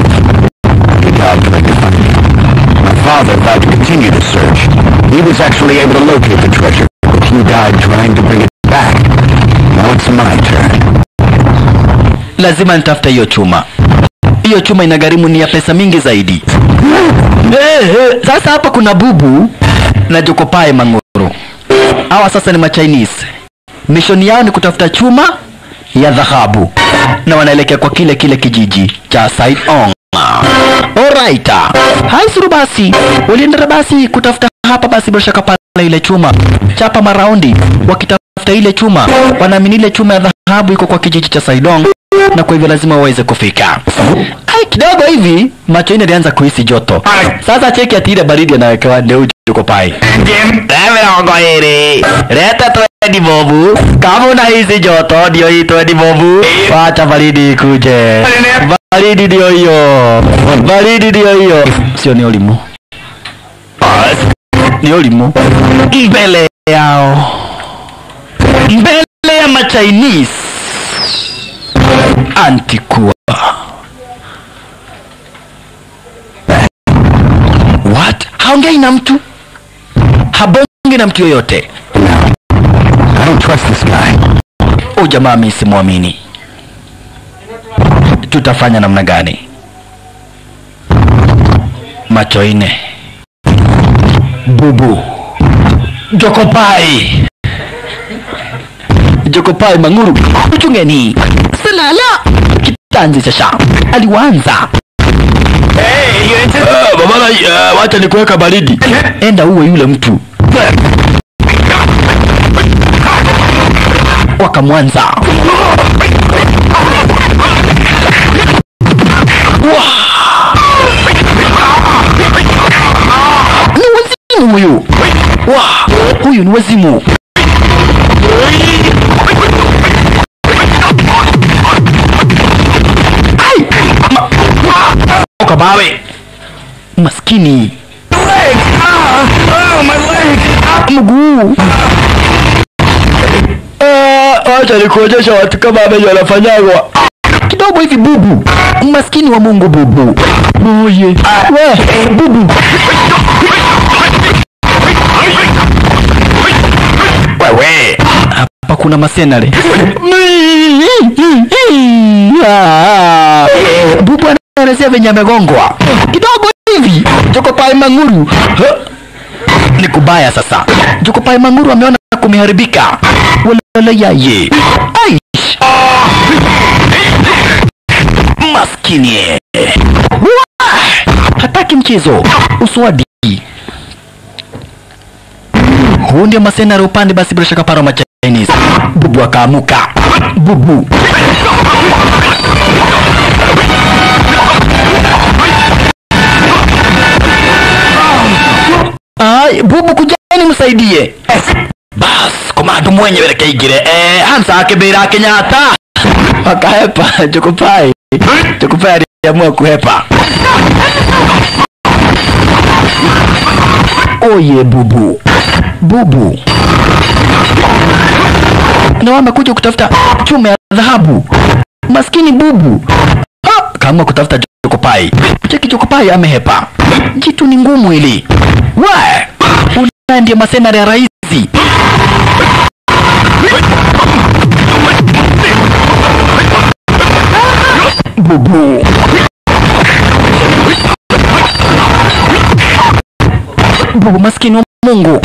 My father vowed to continue the search. He was actually able to locate the treasure, but he died trying to bring it back. Now it's my turn. Lazima nitafuta hiyo chuma. Hiyo chuma inagharimu ni ya pesa mingi zaidi. Eh, eh, sasa hapa kuna bubu na Jokopai Manguru. Hawa sasa ni Machinese. Mission yao ni kutafuta chuma ya dhahabu. Na wanaelekea kwa kile kile kijiji cha Saidong. Alright. Hai suru basi. Waliendelea basi kutafuta hapa basi bila shaka pale ile chuma. Chapa maraundi wakitafuta ile chuma. Wanaamini ile chuma ya dhahabu iko kwa kijiji cha Saidong na kwa hivyo lazima waweze kufika. Hai kidogo hivi macho ine alianza kuhisi joto. Sasa cheki ati ile baridi anawekewa ndio Jokopai. Ewe ngoiri. Leta twedi bobu. Kama unahisi joto ndio hii twedi bobu. Wacha baridi ikuje. Baridi ndio hiyo. Baridi ndio hiyo. Sio ni olimu. Ni olimu. Mbele yao. Mbele ya Machinese. Antikua. What? Haongei na mtu? Habongi na mtu yoyote? I don't trust this guy. Oh jamaa mimi simuamini. Tutafanya namna gani? Macho ine. Bubu. Jokopai. Jokopai Manguru. Uchungeni. Salala. Kitanzi sasa. Aliwanza. Hey, you into uh, baba uh, wacha nikuweka baridi. Enda uwe yule mtu. Wakamwanza. Ni wazimu huyu. Wah, huyu ni wazimu. Ai! Kabawe. Maskini. Mguu. Ah, acha nikuonyesha watu kama ambavyo wanafanyagwa. Kidogo hivi bubu. Maskini wa Mungu bubu. Oye. We, bubu. Wewe. Hapa kuna masenare. Bubu anaelezea venye amegongwa. Kidogo hivi. Jokopai Manguru. Ni kubaya sasa. Jokopai Manguru ameona kumeharibika. Wala yaye. Aish. Maskini. Hataki mchezo. Uswadi. Huu ndio masenari upande basi bila shaka paro ma Chinese. Bubu akaamuka. Bubu. Ai, bubu kujani msaidie. Bas, komando mwenyewe reke igire. Eh, Hamsa akebera Kenyatta. Wakahepa, Jokopai. Jokopai aliamua kuhepa. Oye bubu. Bubu. Na wamekuja kutafuta chuma ya dhahabu. Maskini bubu. Ha, kama kutafuta Jokopai. Cheki Jokopai amehepa. Jitu ni ngumu hili. Wae. Una ndiye masenari ya raisi. Bubu. Bubu maskini wa Mungu.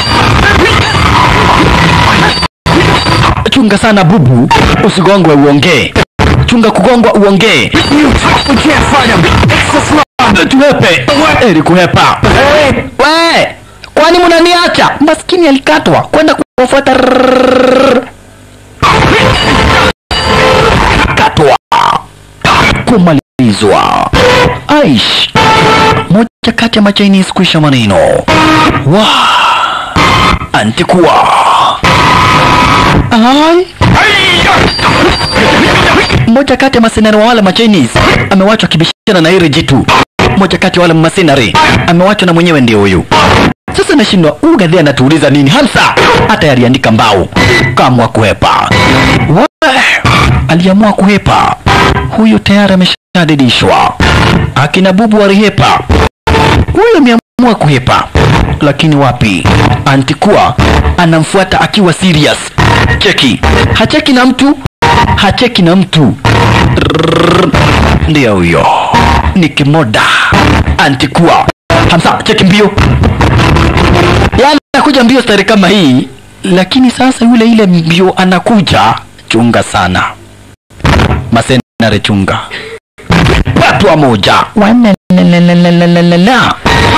Chunga sana bubu, usigongwe uongee. Chunga kugongwa uongee. Tuhepe. Eri kuhepa. We, kwani mnaniacha? Maskini alikatwa kwenda kufuata. Katwa. Kumalizwa. Aish. Moja kati ya ma Chinese kuisha maneno. Wah. Antikuwa. Ai. Moja kati ya masenari wa wale ma Chinese amewachwa kibishana na ile jitu. Moja kati ya wale masenari amewachwa na mwenyewe ndio huyu. Sasa nashindwa huyu gadhi anatuuliza nini? Hamsa hata yaliandika mbao kama kuhepa. Aliamua kuhepa. Huyu tayari ameshadidishwa. Akina bubu walihepa. Huyu ameamua kuhepa. Lakini wapi? Antikuwa anamfuata akiwa serious. Cheki. Hacheki na mtu. Hacheki na mtu. Ndio huyo. Ni kimoda. Antikuwa. Hamsa, cheki mbio. Yana anakuja mbio stari kama hii. Lakini sasa yule ile mbio anakuja. Chunga sana. Masenare chunga. Watu wa moja. Wana la la la la la la la.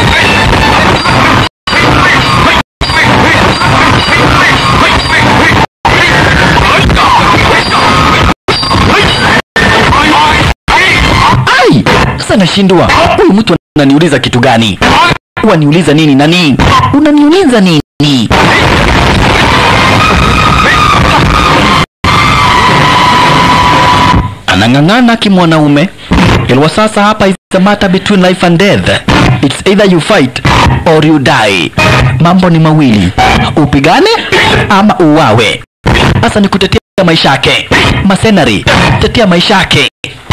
Ai, sasa nashindwa. Huyu mtu ananiuliza kitu gani? Waniuliza nini na nini? Unaniuliza nini? Anang'ang'ana kimwanaume. Ilwa sasa hapa is a matter between life and death. It's either you fight or you die. Mambo ni mawili. Upigane ama uwawe. Sasa ni kutetea maisha yake. Masenari, tetea maisha yake.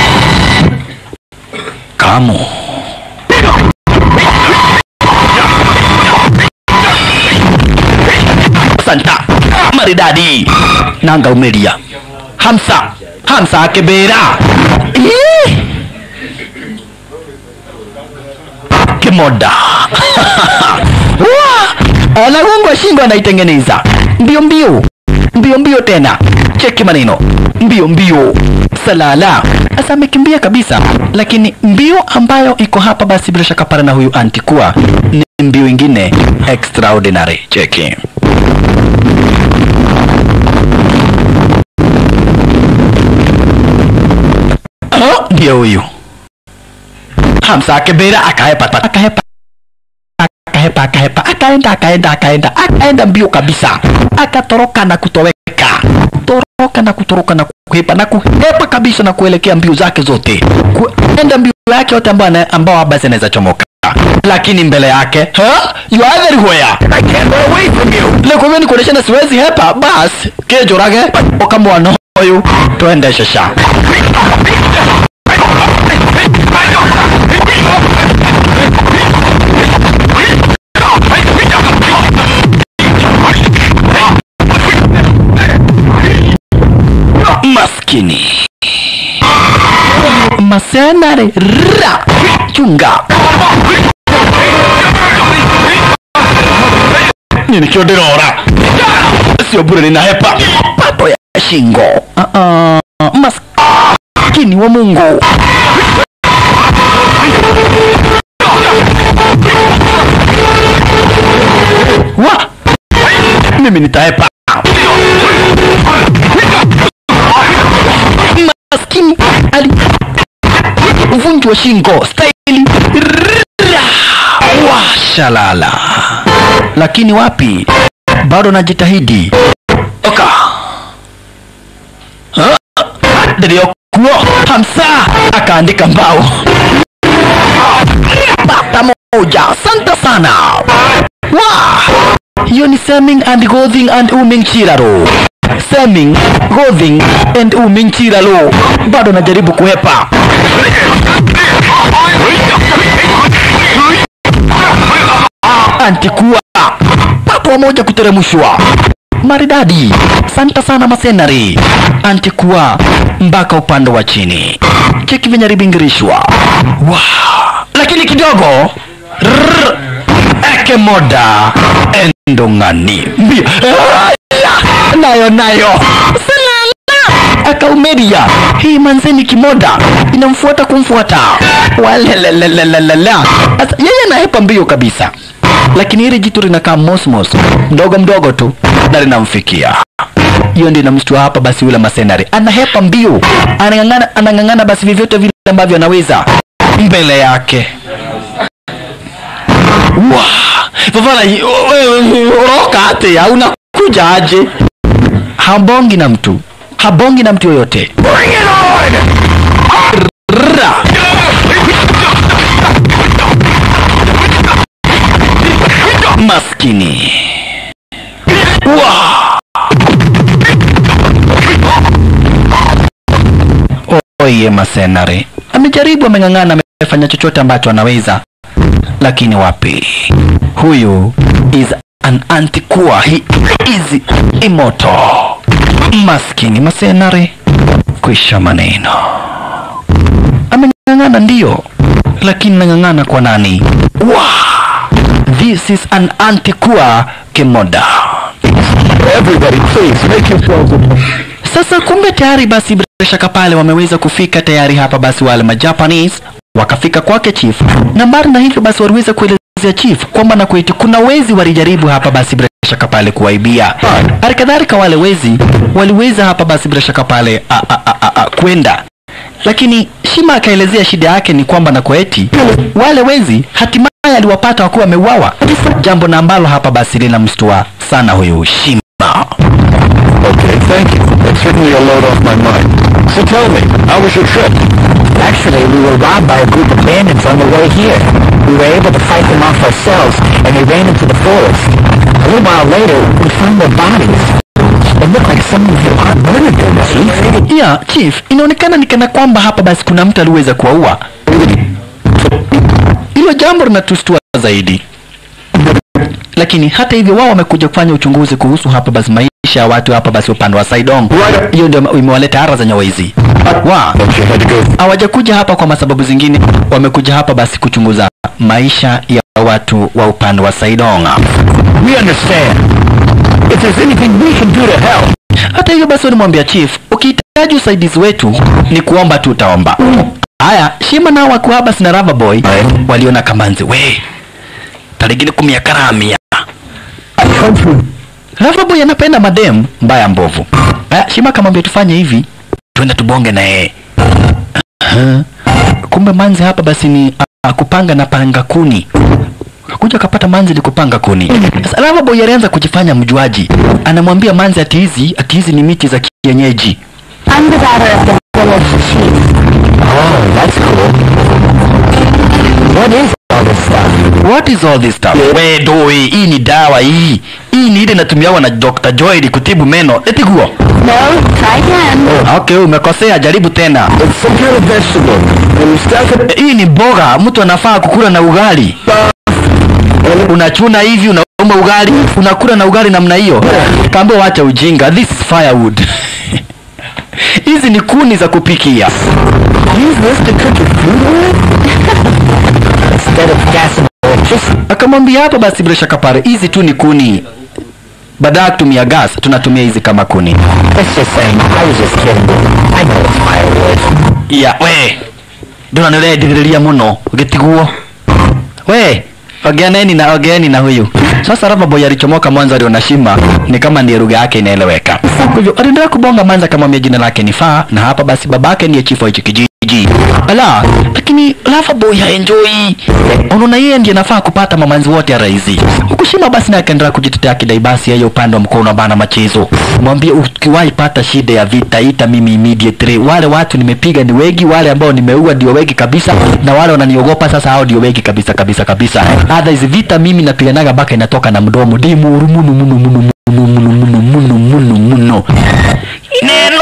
Kamo. Santa. Maridadi. Nanga umeria. Hamsa. Hamsa akebera. Eee. Kimoda. Anagongwa shingo anaitengeneza. Mbio mbio. Mbio mbio tena. Cheki maneno. Mbio mbio. Salala. Asa amekimbia kabisa. Lakini mbio ambayo iko hapa basi bila shaka para na huyu Antikuwa ni mbio ingine extraordinary. Cheki. ndio huyu. Hamza akibira akahepa akahepa akahepa akahepa akaenda akaenda akaenda akaenda mbio kabisa, akatoroka na kutoweka, toroka na kutoroka na kuhepa na kuhepa kabisa na kuelekea mbio zake zote, kuenda mbio yake yote ambao ambao basi anaweza chomoka, lakini mbele yake huh? You are everywhere. I can't go away from you. Leko mimi nikuonesha na siwezi hepa, bas kejo rage okamwana huyu tuende shasha. Maskini masenare ra chunga nini kio dirora sio bure ninahepa pato ya shingo. uh -uh. Maskini wa Mungu. Wa mimi nitahepa. Maskini ali uvunjwa shingo staili wa shalala, lakini wapi, bado najitahidi. Oka ndio kuo Hamza akaandika mbao bata moja. Asante sana. Wa hiyo ni Seming and Gothing and Uming Chiraro. Seming, Gothing and Uming Chiraro. Bado najaribu kuhepa. Antikuwa papo moja kuteremshwa maridadi. Santa sana masenari. Antikuwa mpaka upande wa chini, cheki venye ribingirishwa. Wow. Lakini kidogo rrr, eke moda endongani mbio nayo nayo salala akaumeria. Hii manzeni kimoda inamfuata kumfuata walelelelelelelele. Yeye anahepa mbio kabisa, lakini hili jitu linakaa mosmos mdogo mdogo tu na linamfikia. Hiyo ndio inamshtua hapa basi yule masenari. Anahepa mbio, anangangana anangangana basi vyovyote vile ambavyo anaweza mbele yake. Wow. Fafala uroka ate ya unakuja aje? Habongi na mtu, habongi na mtu yoyote. Bring it on! Rrra. Maskini. Wow. Oye masenari amejaribu, amengangana, amefanya chochote ambacho anaweza, lakini wapi. Huyu is an Antikuwa. He is immortal. Maskini masenari kwisha maneno. Amengangana ndio, lakini nangangana kwa nani? Wow. This is an Antikuwa kimoda. Everybody please make yourselves at home. Sasa kumbe tayari basi bila shaka pale wameweza kufika tayari hapa basi wale majapanese wakafika kwake chief. Na mbali na hivyo basi waliweza kuelezea chief kwamba na kuiti kuna wezi walijaribu hapa basi bila shaka pale kuwaibia. Halikadhalika wale wezi waliweza hapa basi bila shaka pale a, a, a, a, a, kwenda. Lakini Shima akaelezea shida yake ni kwamba na kueti wale wezi hatimaye aliwapata wakuwa wameuawa, jambo na ambalo hapa basi linamshtua sana huyu Shima. Okay, thank you. That's certainly a load off my mind. So tell me, how was your trip? Actually, we were robbed by a group of bandits on the way here. We were able to fight them off ourselves, and we ran into the forest. A little while later, we found their bodies. It looked like someone had murdered them, Chief. Yeah, Chief, inaonekana ni kana kwamba hapa basi kuna mtu aliweza kuwaua. Hilo jambo linatustua zaidi. Lakini hata hivyo wao wamekuja kufanya uchunguzi kuhusu hapa basi maisha ya watu hapa basi upande wa Saidong. Hiyo ndio imewaleta hara za nyawaizi. Wa hawajakuja hapa kwa masababu zingine, wamekuja hapa basi kuchunguza maisha ya watu wa upande wa Saidong. We understand. If there's anything we can do to help. Hata hivyo basi walimwambia chief, ukihitaji usaidizi wetu ni kuomba tu utaomba. Haya, Shima nao wakiwa hapa na Rava Boy waliona kamanzi we taligini kumia karamia. Rava Boy anapenda madem mbaya mbovu. Haya, Shima akamwambia tufanye hivi, twende tubonge na yeye. huh? Kumbe manzi hapa basi ni uh, kupanga na panga kuni. Kuja kapata manzi ni kupanga kuni. Sasa Lava Boy alianza kujifanya mjuaji. Anamwambia manzi ati hizi ati hizi ni miti za kienyeji. I'm the daughter of the village chief. Oh, that's cool. What is all this stuff? What is all this stuff? Yeah. We doi, hii ni dawa hii. Hii ni ile natumiwa na Doctor Joy kutibu meno. Eti guo. No, try again. Oh, okay, umekosea, jaribu tena. It's some kind of vegetable. And you stuff it. Hii ni boga, mtu anafaa kukula na ugali. Unachuna hivi, unaomba ugali, unakula na ugali namna hiyo. Kaambia wacha ujinga. This is firewood. Hizi ni kuni za kupikia. Use this to cook your food with? Instead of gas and electricity. Akamwambia hapa basi bila shaka pale, hizi tu ni kuni. Badala kutumia gas, tunatumia hizi kama kuni. Let's just say, I was just kidding. I know it's firewood. Yeah, we. Dona nile diriria muno, gitiguo. We, ogeaneni na ogeani na huyu. Sasa Lava Boy alichomoka mwanzo aliona shima, ni kama ndiye lugha yake inaeleweka. Kwa hivyo aliendelea kubonga manza kama mimi jina lake ni Faa, na hapa basi babake ndiye chifu wa hicho kijiji. Ala, lakini Lava Boy haenjoy. Unaona yeye ndiye anafaa kupata mamanzi wote ya raizi. Ukushima basi na akaendelea kujitetea kidai basi yeye upande wa mkono bana machezo. Mwambie ukiwahi pata shida ya vita ita mimi immediately. Wale watu nimepiga ni wengi, wale ambao nimeua ndio wengi kabisa, na wale wananiogopa sasa hao ndio wengi kabisa kabisa kabisa. Hata hizi vita mimi napiganaga baka inatoka na mdomo. Dimu munu munu munu munu munu munu munu munu munu. Neno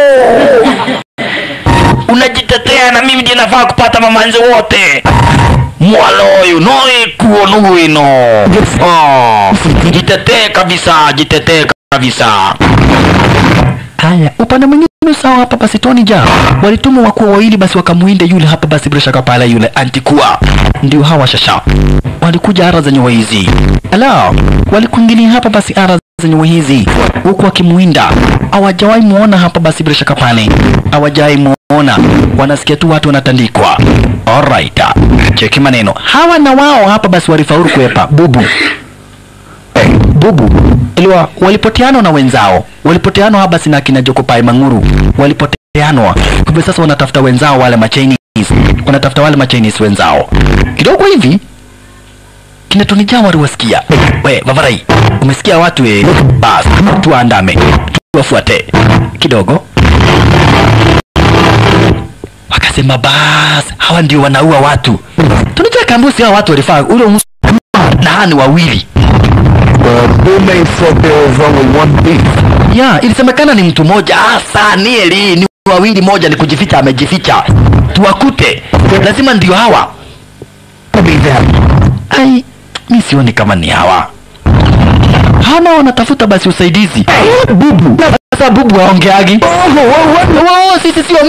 unajitetea na mimi ndiye nafaa kupata mamanzi wote. Mwaloyo noi kuonugu ino. Oh, jitetee kabisa, jitetee kabisa. Haya, upande mwingine sawa hapa basi Tony Jaa. Walituma wakuu wawili basi wakamuinde yule hapa basi bila shaka pala yule Antikua. Ndio hawa shasha. Walikuja ara za nyewe hizi. Ala, walikuingilia hapa basi ara za nyewe hizi. Huku wakimuinda. Hawajawahi muona hapa basi bila shaka pale. Hawajawahi muona. Wanasikia tu watu wanatandikwa. Alright. Cheki maneno. Hawa na wao hapa basi walifaulu kuepa. Bubu. Bubu. Iliwa walipoteanwa na wenzao. Walipoteanwa hapa sina kina Jokopai Manguru. Walipoteanwa. Kumbe sasa wanatafuta wenzao wale ma Chinese. Wanatafuta wale ma Chinese wenzao. Kidogo hivi kina Tony Jaa waliwasikia. We, Vavarai, umesikia watu eh? Bas, tuandame. Tuwafuate. Kidogo. Wakasema bas, hawa ndio wanaua watu. Tony Jaa kambusi hawa watu walifaa ule na hani wawili. Uh, Bill May said there was only one thief. Yeah, ilisemekana ni mtu moja. Ah, Sanieli ni wawili, moja ni kujificha amejificha. Tuwakute. Lazima ndio hawa. Be them. Ai, mimi sioni kama ni hawa. Hana wanatafuta basi usaidizi. Bubu. Sasa Bubu haongeagi. Wao sisi sio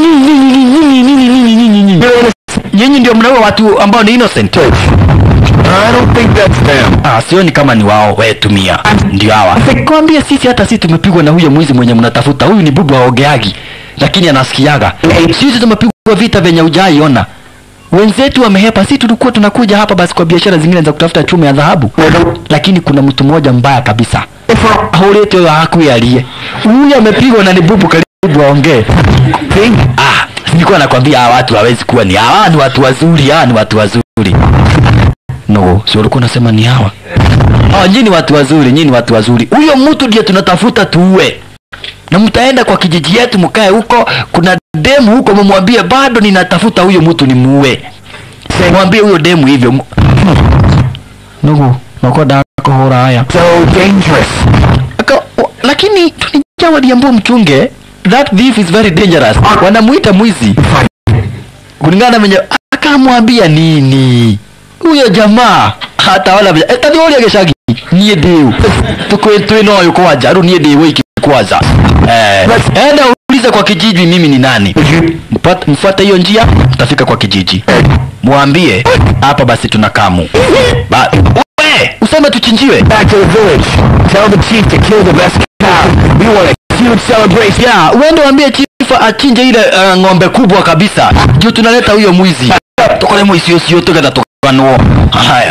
nyinyi ndio mnaua watu ambao ni innocent. I don't think that's them. Ah, sioni kama ni wao. Wewe tumia. Ndio hawa. Kwambia sisi hata sisi tumepigwa na huyo mwizi mwenye mnatafuta. Huyu ni Bubu haongeagi. Lakini anasikiaga. Sisi tumepigwa vita venye hujaiona. Wenzetu wamehepa, sisi tulikuwa tunakuja hapa basi kwa biashara zingine za kutafuta chuma ya dhahabu. Lakini kuna mtu mmoja mbaya kabisa. Haulete wa hakuyalie. Huyu amepigwa na ni Bubu karibu aongee. Ah, nilikuwa nakwambia hawa watu hawezi kuwa ni hawa, ni watu wazuri, hawa ni watu wazuri. No, sio ulikuwa unasema ni hawa. Ah, nyinyi watu wazuri, nyinyi watu wazuri. Huyo mtu ndiye tunatafuta tuue. Na mtaenda kwa kijiji yetu mkae huko, kuna demu huko mumwambie bado ninatafuta huyo mtu ni muue. Mwambie huyo demu hivyo. Nugu, nako dako hora haya. So dangerous. Aka, lakini Tony Jaa waliambiwa mchunge, that thief is very dangerous. Wanamuita mwizi. Kulingana mwenye akamwambia nini? Huyo jamaa hata wala eta ni wale geshagi. Niye deu. Tukwetu ino yuko waja, ru niye deu iki kwanza. Eh, enda uliza kwa kijiji mimi ni nani. Mpata mfuata hiyo njia, mtafika kwa kijiji. Mwambie hapa basi tunakamu. Ba, we, useme tuchinjiwe. Back to the village. Tell the chief to kill the best cow. We want a huge celebration. Yeah, uende waambie chief achinje ile uh, ng'ombe kubwa kabisa. Juu tunaleta huyo mwizi. Tokole mwizi sio sio toka tokano. Haya.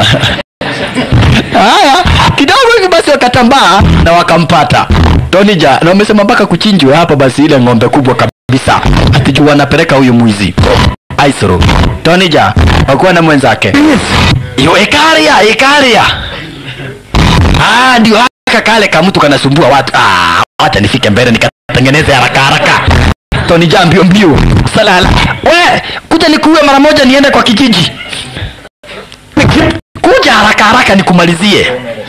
Haya, kidogo hivi basi wakatambaa na wakampata Tony Jaa. Na wamesema mpaka kuchinjwe hapa basi ile ng'ombe kubwa kabisa. atijua anapeleka huyu mwizi. Aisoro Tony Jaa wakuwa na mwenzake yo ekaria ekaria. Ah, ndio haka kale kama mtu kanasumbua watu. Ah, acha nifike mbele nikatengeneze haraka haraka. Tony Jaa mbio mbio. Salala. We, kuja nikuue mara moja niende kwa kijiji. Kuja haraka haraka nikumalizie.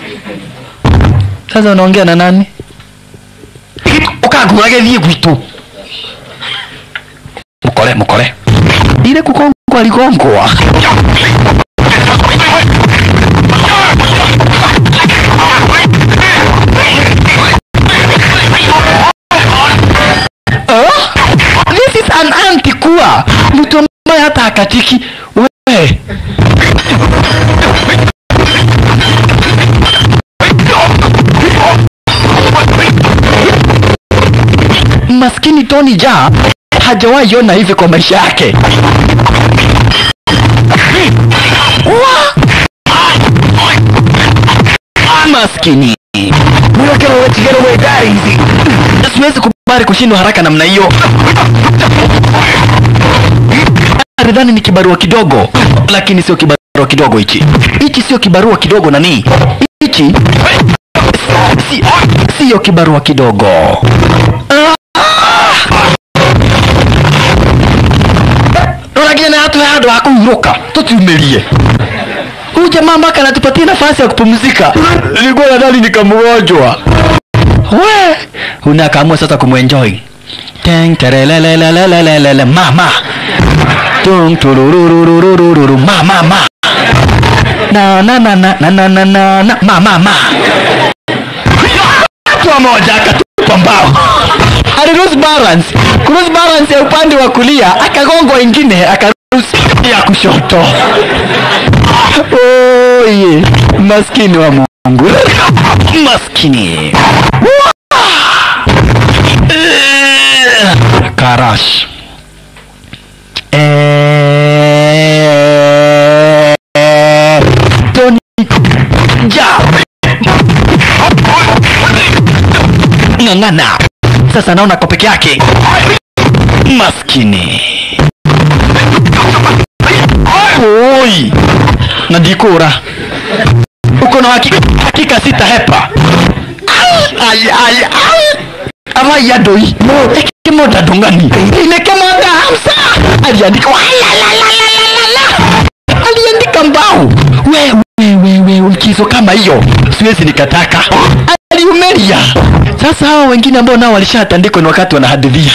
Sasa unaongea na nani? Ukagurage vie gwitu. Mukole mukole. Ile kukongwa alikongwa. This is an anti-kua. Mtu ambaye hata akatiki. We. Maskini Tony Jaa hajawahi ona hivi kwa maisha yake. Maskini. We're not gonna let you get away that easy. Siwezi kubali kushindwa haraka namna hiyo. Ridhani ni kibarua kidogo, lakini sio kibarua kidogo hichi. Hichi sio kibarua kidogo nani? Hichi si sio kibarua kidogo. Unajua na watu hado hakuruka. Tutumelie. Huyu jamaa mpaka anatupatia nafasi ya kupumzika. Nilikuwa nadhani nikamgonjwa. We, unakaamua sasa kumuenjoy. Teng terelelelelelelele mama. Tung tururururururu mama mama. Na na na na na na na na na mama mama. Kwa moja akatupa mbao. Aliruhusu balance. Kuruhusu balance ya upande wa kulia, akagongwa ingine, akaruhusu ya kushoto. Oh yeah. Maskini wa Mungu. Maskini. Karash. Eh. Tony Jaa. Ngangana. Sasa naona kwa peke yake. Maskini. Oi. Najikura. Uko na hakika, hakika sita hepa. Ay ay ay. Ama ya doi. Kimo dadungani. Ile kama da hamsa. Aliandika la la la la la. Aliandika mbao. We we we we ukizo kama hiyo. Siwezi nikataka. Aliumelia. Sasa hao wengine ambao nao walishatandikwa ni wakati wanahadithia.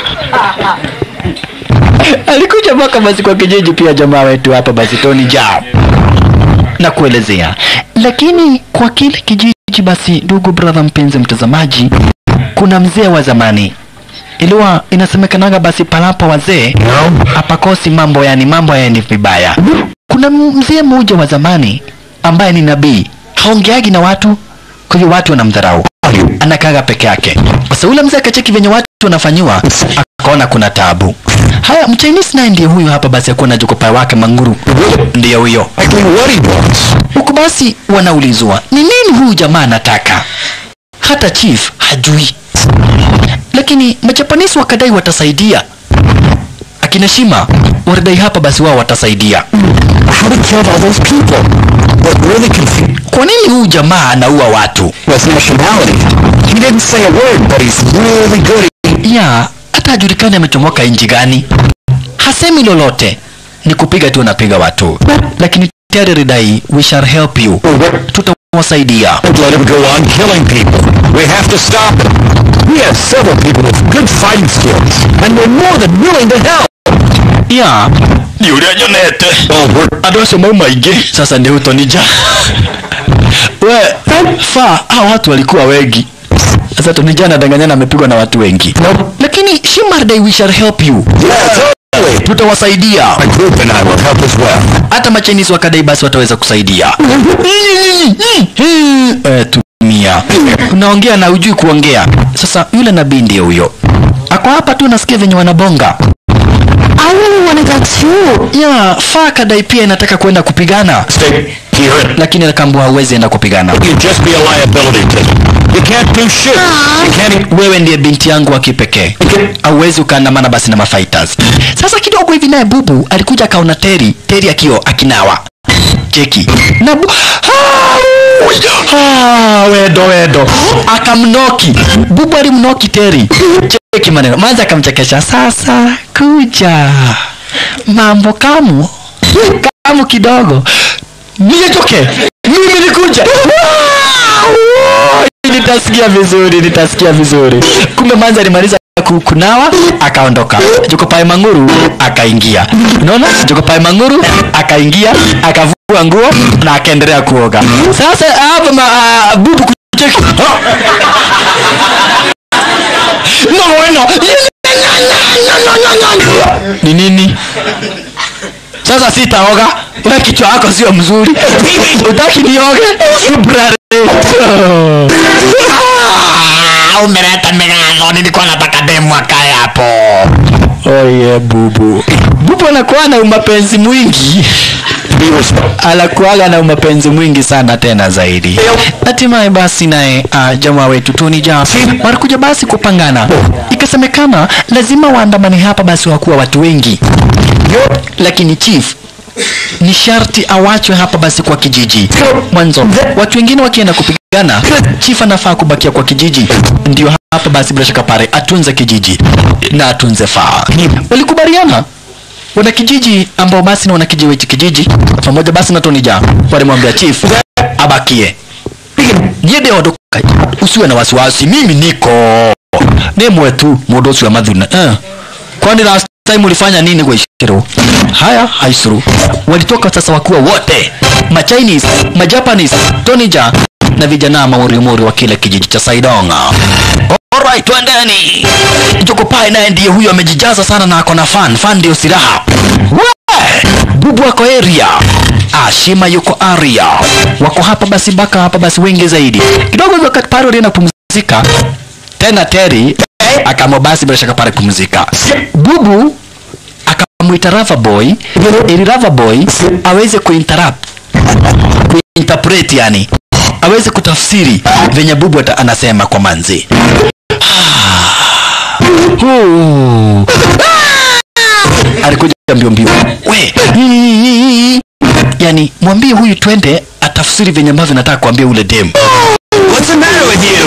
Alikuja mpaka basi kwa kijiji pia jamaa wetu hapa basi Tony Jaa. Na kuelezea. Lakini kwa kile kijiji basi ndugu brother mpenzi mtazamaji, kuna mzee wa zamani. Iliwa inasemekanaga basi palapo wazee hapakosi mambo, yani mambo yani vibaya. Kuna mzee mmoja wa zamani ambaye ni nabii. Haongeagi na watu, kwa hiyo watu wanamdharau. Anakaga peke yake. Sasa ule mzee akacheki venye watu wanafanywa, akaona kuna taabu. Haya, mchinese naye ndiye huyo hapa basi akuwa na jokopa wake manguru. Ndiye huyo. Huku basi wanaulizwa, ni nini huyu jamaa anataka? Hata chief hajui. Lakini majapanese wakadai watasaidia. Akina Shima waradai hapa basi wao watasaidia. How did he kill all those people? What really confused? Kwa nini huyu jamaa anaua watu? Was nationality. He didn't say a word, but he's really good. Ya, hata hajulikani amechomoka nchi gani. Hasemi lolote. Ni kupiga tu napiga watu. Lakini tayari ridai, we shall help you. Tutawasaidia. Let him go on killing people. We have to stop him. We have several people with good fighting skills, and we're more than willing to help. Ya, ni ule anyonete. Adosho mama ige. Sasa ndio Tony Jaa. We, fa, hao watu walikuwa wengi. Sasa Tony Jaa anadanganyana amepigwa na watu wengi. Nope. Lakini Shimardai, we shall help you. Yeah, totally. Tutawasaidia. My group and I will help as well. Hata machinese wakadai basi wataweza kusaidia. Eh, tumia. Unaongea na hujui kuongea. Sasa yule nabii ndiye huyo. Ako hapa tu nasikia venye wanabonga. I really want to go too. Yeah, Faka dai pia inataka kwenda kupigana. Stay here. Lakini Nakambwa hawezi enda kupigana. You'd just be a liability to them. You can't do shit. You can't... Wewe ndiye binti yangu wa kipekee. Hauwezi ukaandamana basi na mafighters. Sasa kidogo hivi naye Bubu alikuja kaona Terry, Terry akio akinawa. Cheki. Na bu... Ah, wedo wedo. Akamnoki. Bubu alimnoki Terry. Cheki maneno. Manza akamchekesha. Sasa kuja. Mambo kamu. Kamu kidogo. Nitoke. Mimi nikuja. Nitasikia vizuri, nitasikia vizuri. Kumbe Manza alimaliza kunawa akaondoka. Jokopai Manguru akaingia. Unaona? Jokopai Manguru akaingia, akavua nguo na akaendelea kuoga. Sasa hapa uh, Bubu kucheki. No, no. Ni nini? Sasa sitaoga. Wewe kichwa yako sio mzuri. Utaki nioge? Subrare. Ah, umeleta migano, nilikuwa nataka demu akae hapo. Oh yeah, Bubu. Bubu anakuwa na umapenzi mwingi. Alakuaga na umapenzi mwingi sana tena zaidi. Hatimaye basi naye uh, jamaa wetu Tony Jaa walikuja basi kupangana. Ikasemekana lazima waandamane hapa basi wakuwa watu wengi. Lakini chief ni sharti awachwe hapa basi kwa kijiji. Mwanzo watu wengine wakienda kupigana, chief anafaa kubakia kwa kijiji. Ndio hapa basi bila shaka pale atunze kijiji na atunze faa. Walikubaliana wana kijiji ambao basi na wana kijiji kijiji pamoja basi na Tony Jaa walimwambia chief abakie. Niende ondoka, usiwe na wasiwasi, mimi niko. Nemwe tu modosi wa madhuna. Eh. Kwani last time ulifanya nini kwa Ishiro? Haya, haisuru. Walitoka sasa wakuwa wote. Ma Chinese, ma Japanese, Tony Jaa na vijana maori mori wa kile kijiji cha Saidonga. Alright, twendeni. Jokopai naye ndiye huyo amejijaza sana na akona fan. Fan ndio silaha. Bubu wako area. Ashima yuko area. Wako hapa basi baka hapa basi wengi zaidi. Kidogo wakati pale walienda kupumzika. Tena Terry akamwabasi bila shaka pale kupumzika. Bubu akamuita Rava Boy ili Rava Boy aweze kuinterrupt, kuinterpret yani. Aweze kutafsiri venye Bubu anasema kwa Manzi. Alikuja mbio mbio. We, yani mwambie huyu twende atafsiri venye ambavyo nataka kuambia ule dem. What's the matter with you?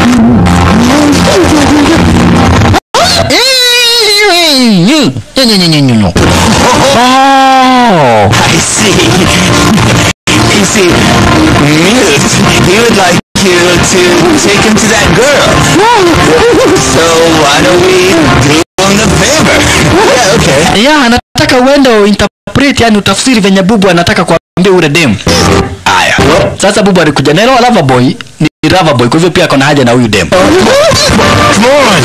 Oh, I see. You see, Mute, he would like you to take him to that girl. So why don't we do him the favor? Yeah, okay. Yeah, anataka uende interpret yani utafsiri venye Bubu anataka kuambia ule dem. Aya. Sasa Bubu alikuja na ile Rava Boy ni Rava Boy, kwa hivyo pia kuna haja na huyu dem. Come on.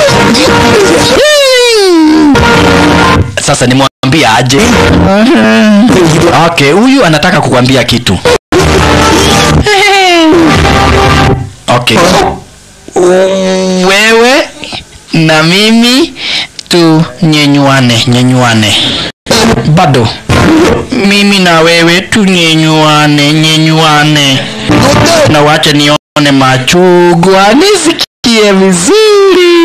Sasa nimwambie aje. Okay, huyu anataka kukwambia kitu. Okay. Wewe na mimi tu nyenyuane, nyenyuane. Bado. Mimi na wewe tu nyenyuane, nyenyuane. Na wacha nione machugwa, nisikie vizuri.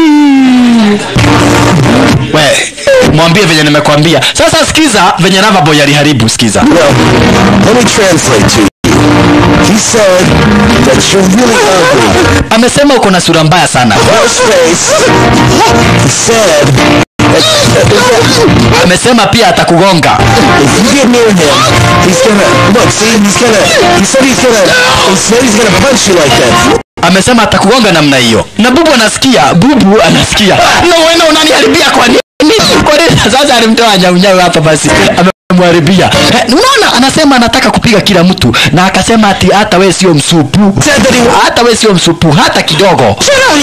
We, mwambie venye nimekwambia. Sasa sikiza venye Rava Boy aliharibu, sikiza. Well, let me translate to you. He said that you're really ugly. Amesema uko na sura mbaya sana. Worst face. He said that, amesema pia atakugonga. if you get near him, he's gonna look. See, he's gonna. He said he's gonna. He said he's gonna punch you like that. Amesema atakugonga namna hiyo. Na Bubu anasikia, Bubu anasikia. No, wewe unaniharibia kwa nini? Kwa nini sasa alimtoa nyaunyau hapa basi? Amemharibia. Unaona anasema anataka kupiga kila mtu na akasema ati hata wewe sio msupu. Hata wewe sio msupu hata kidogo.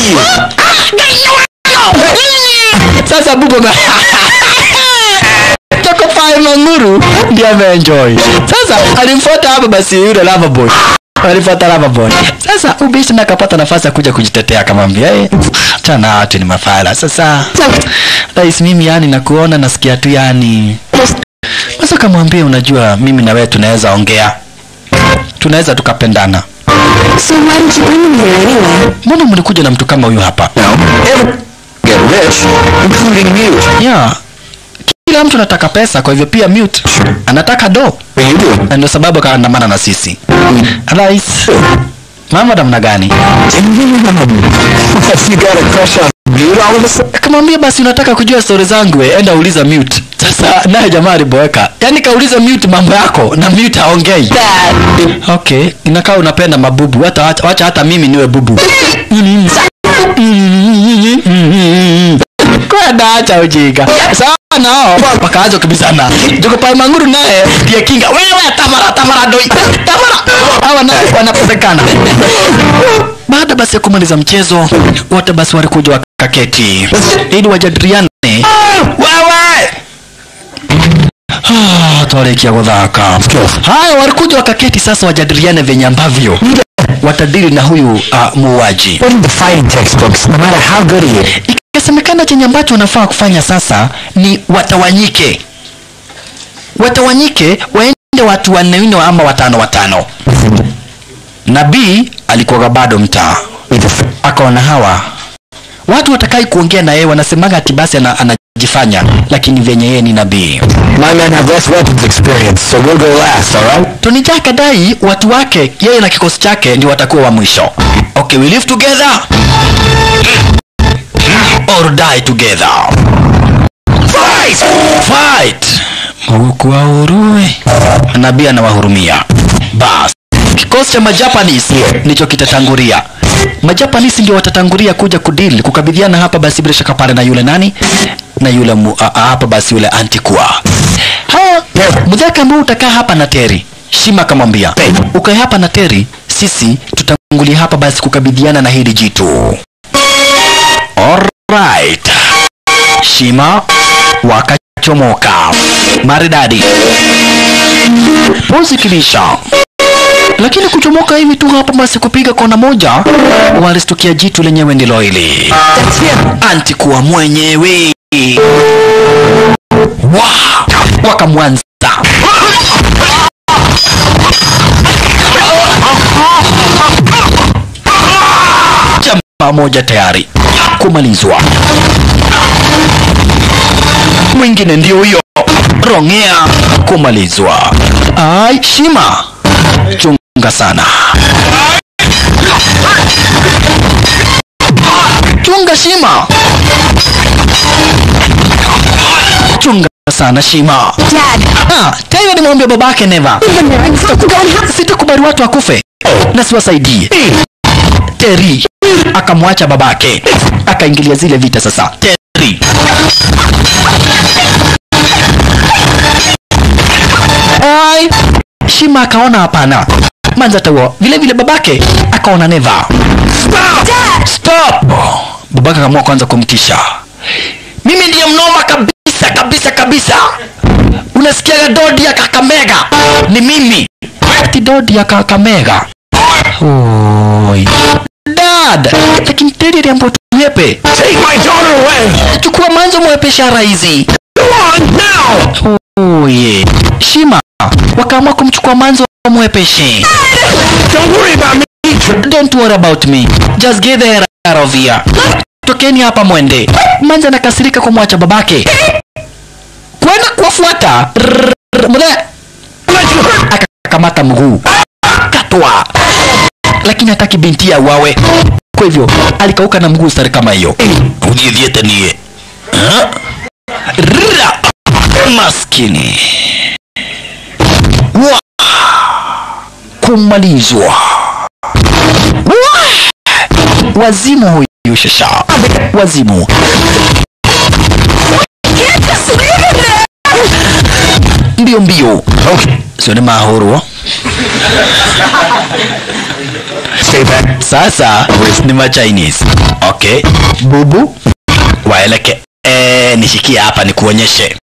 Sasa Bubu Jokopai Manguru ndiye ameenjoy. Sasa alimfuata hapa basi yule Rava Boy. walipata rubber bond. Sasa ubishi na kapata nafasi ya kuja kujitetea akamwambia eh, chana watu ni mafala. Sasa rais mimi yani nakuona nasikia tu yani. Sasa kamwambia unajua mimi na wewe tunaweza ongea. Tunaweza tukapendana. So why did you bring me here anyway? Mbona mlikuja na mtu kama huyu hapa? Get rich, including Mute. Yeah. Kila mtu anataka pesa, kwa hivyo pia Mute anataka do. What are you doing? Na ndio sababu akaandamana na sisi. Rais. Mama namna gani? You got a crush on Mute all of a sudden? Akamwambia basi unataka kujua story zangu we, enda uliza Mute. Sasa naye jamaa aliboeka. Yaani kauliza Mute mambo yako na Mute haongei. Okay, inakaa unapenda mabubu. Hata wacha hata mimi niwe bubu. Kwa daacha ujinga. Sawa nao wakaanza kubizana. Joko pa manguru naye pia kinga. Wewe Tamara Tamara doi. Tamara. Hawa nao wanaposekana. Baada basi ya kumaliza mchezo, wote basi walikuja wakaketi ili wajadiliane. Wewe! Ah, tuwalekia kudhaka. Haya walikuja wakaketi sasa wajadiliane venye ambavyo watadili na huyu uh, muuaji. Reading the fighting textbooks, no matter how good he is. Ikasemekana chenye ambacho wanafaa kufanya sasa ni watawanyike. Watawanyike waende watu wanne wanne ama watano watano. Nabii alikuwa bado mtaa. Akaona hawa watu watakai kuongea na yeye wanasemaga ati basi anajifanya, lakini venye yeye ni nabii. My men have less weapons experience, so we'll go last, alright? Tunija kadai watu wake yeye na kikosi chake ndio watakuwa wa mwisho. Okay, we live together or die together. Fight! Fight! Mungu wahurumie. Nabii anawahurumia. Bas. Kikosi cha Majapanese ndicho kitatangulia. Majapanese ndio watatangulia kuja kudili kukabidhiana hapa basi bila shaka pale na yule nani na yule mu, a, a, hapa basi yule Antikua. Ha, mudhaka ambao utakaa hapa na Terry. Shima akamwambia, ukae hapa na Terry, sisi tutangulia hapa basi kukabidhiana na hili jitu. Alright. Shima wakachomoka. Maridadi. Pozi kilisha. Lakini kuchomoka hivi tu hapa basi kupiga kona moja, walistukia jitu lenyewe ndilo hili. Antikua mwenyewe. Wow! Wakamwanza. Jamaa moja tayari kumalizwa. Mwingine ndio huyo. Rongea kumalizwa. Ai, Shima. Chunga sana. Chunga Shima. Chunga sana Shima. Dad. Ah, tayo ni mwambia babake Neva. Sitakubali watu wakufe na siwasaidie. Terry akamwacha babake. Akaingilia zile vita sasa. Terry. Ai, Shima akaona hapana. Manza tawo. Vile vile babake akaona Neva. Stop! Stop! Babake akaamua kwanza kumtisha. Mimi ndiye mnoma kabisa kabisa kabisa. Unasikia Dodi ya Kakamega? Ni mimi. Ati Dodi ya Kakamega. Oi. Dad, lakini Terry ambapo tuwepe. Take my daughter away! Chukua manzo mwepe shara hizi. Go on now! Oh yeah. Shima wakaamua kumchukua manzo mwepeshe. Don't worry about me! Don't worry about me. Just get the hell out of here. Tokeni hapa mwende. Manzo anakasirika kumwacha babake. Kwenda kuwafuata. Mle. Akakamata mguu. Katwa. Lakini hataki binti ya wawe. Kwa hivyo alikauka na mguu stari kama hiyo. Ujiviete niye. Ha? Rrrra. Maskini. Wa. Kumalizwa. Wa. Wazimu huyu shasha. Wazimu. Mbio mbio. Okay. Sio ni mahoro. Stay back. Sasa ni ma Chinese. Okay. Bubu. Waeleke. Eh, nishikia hapa nikuonyeshe.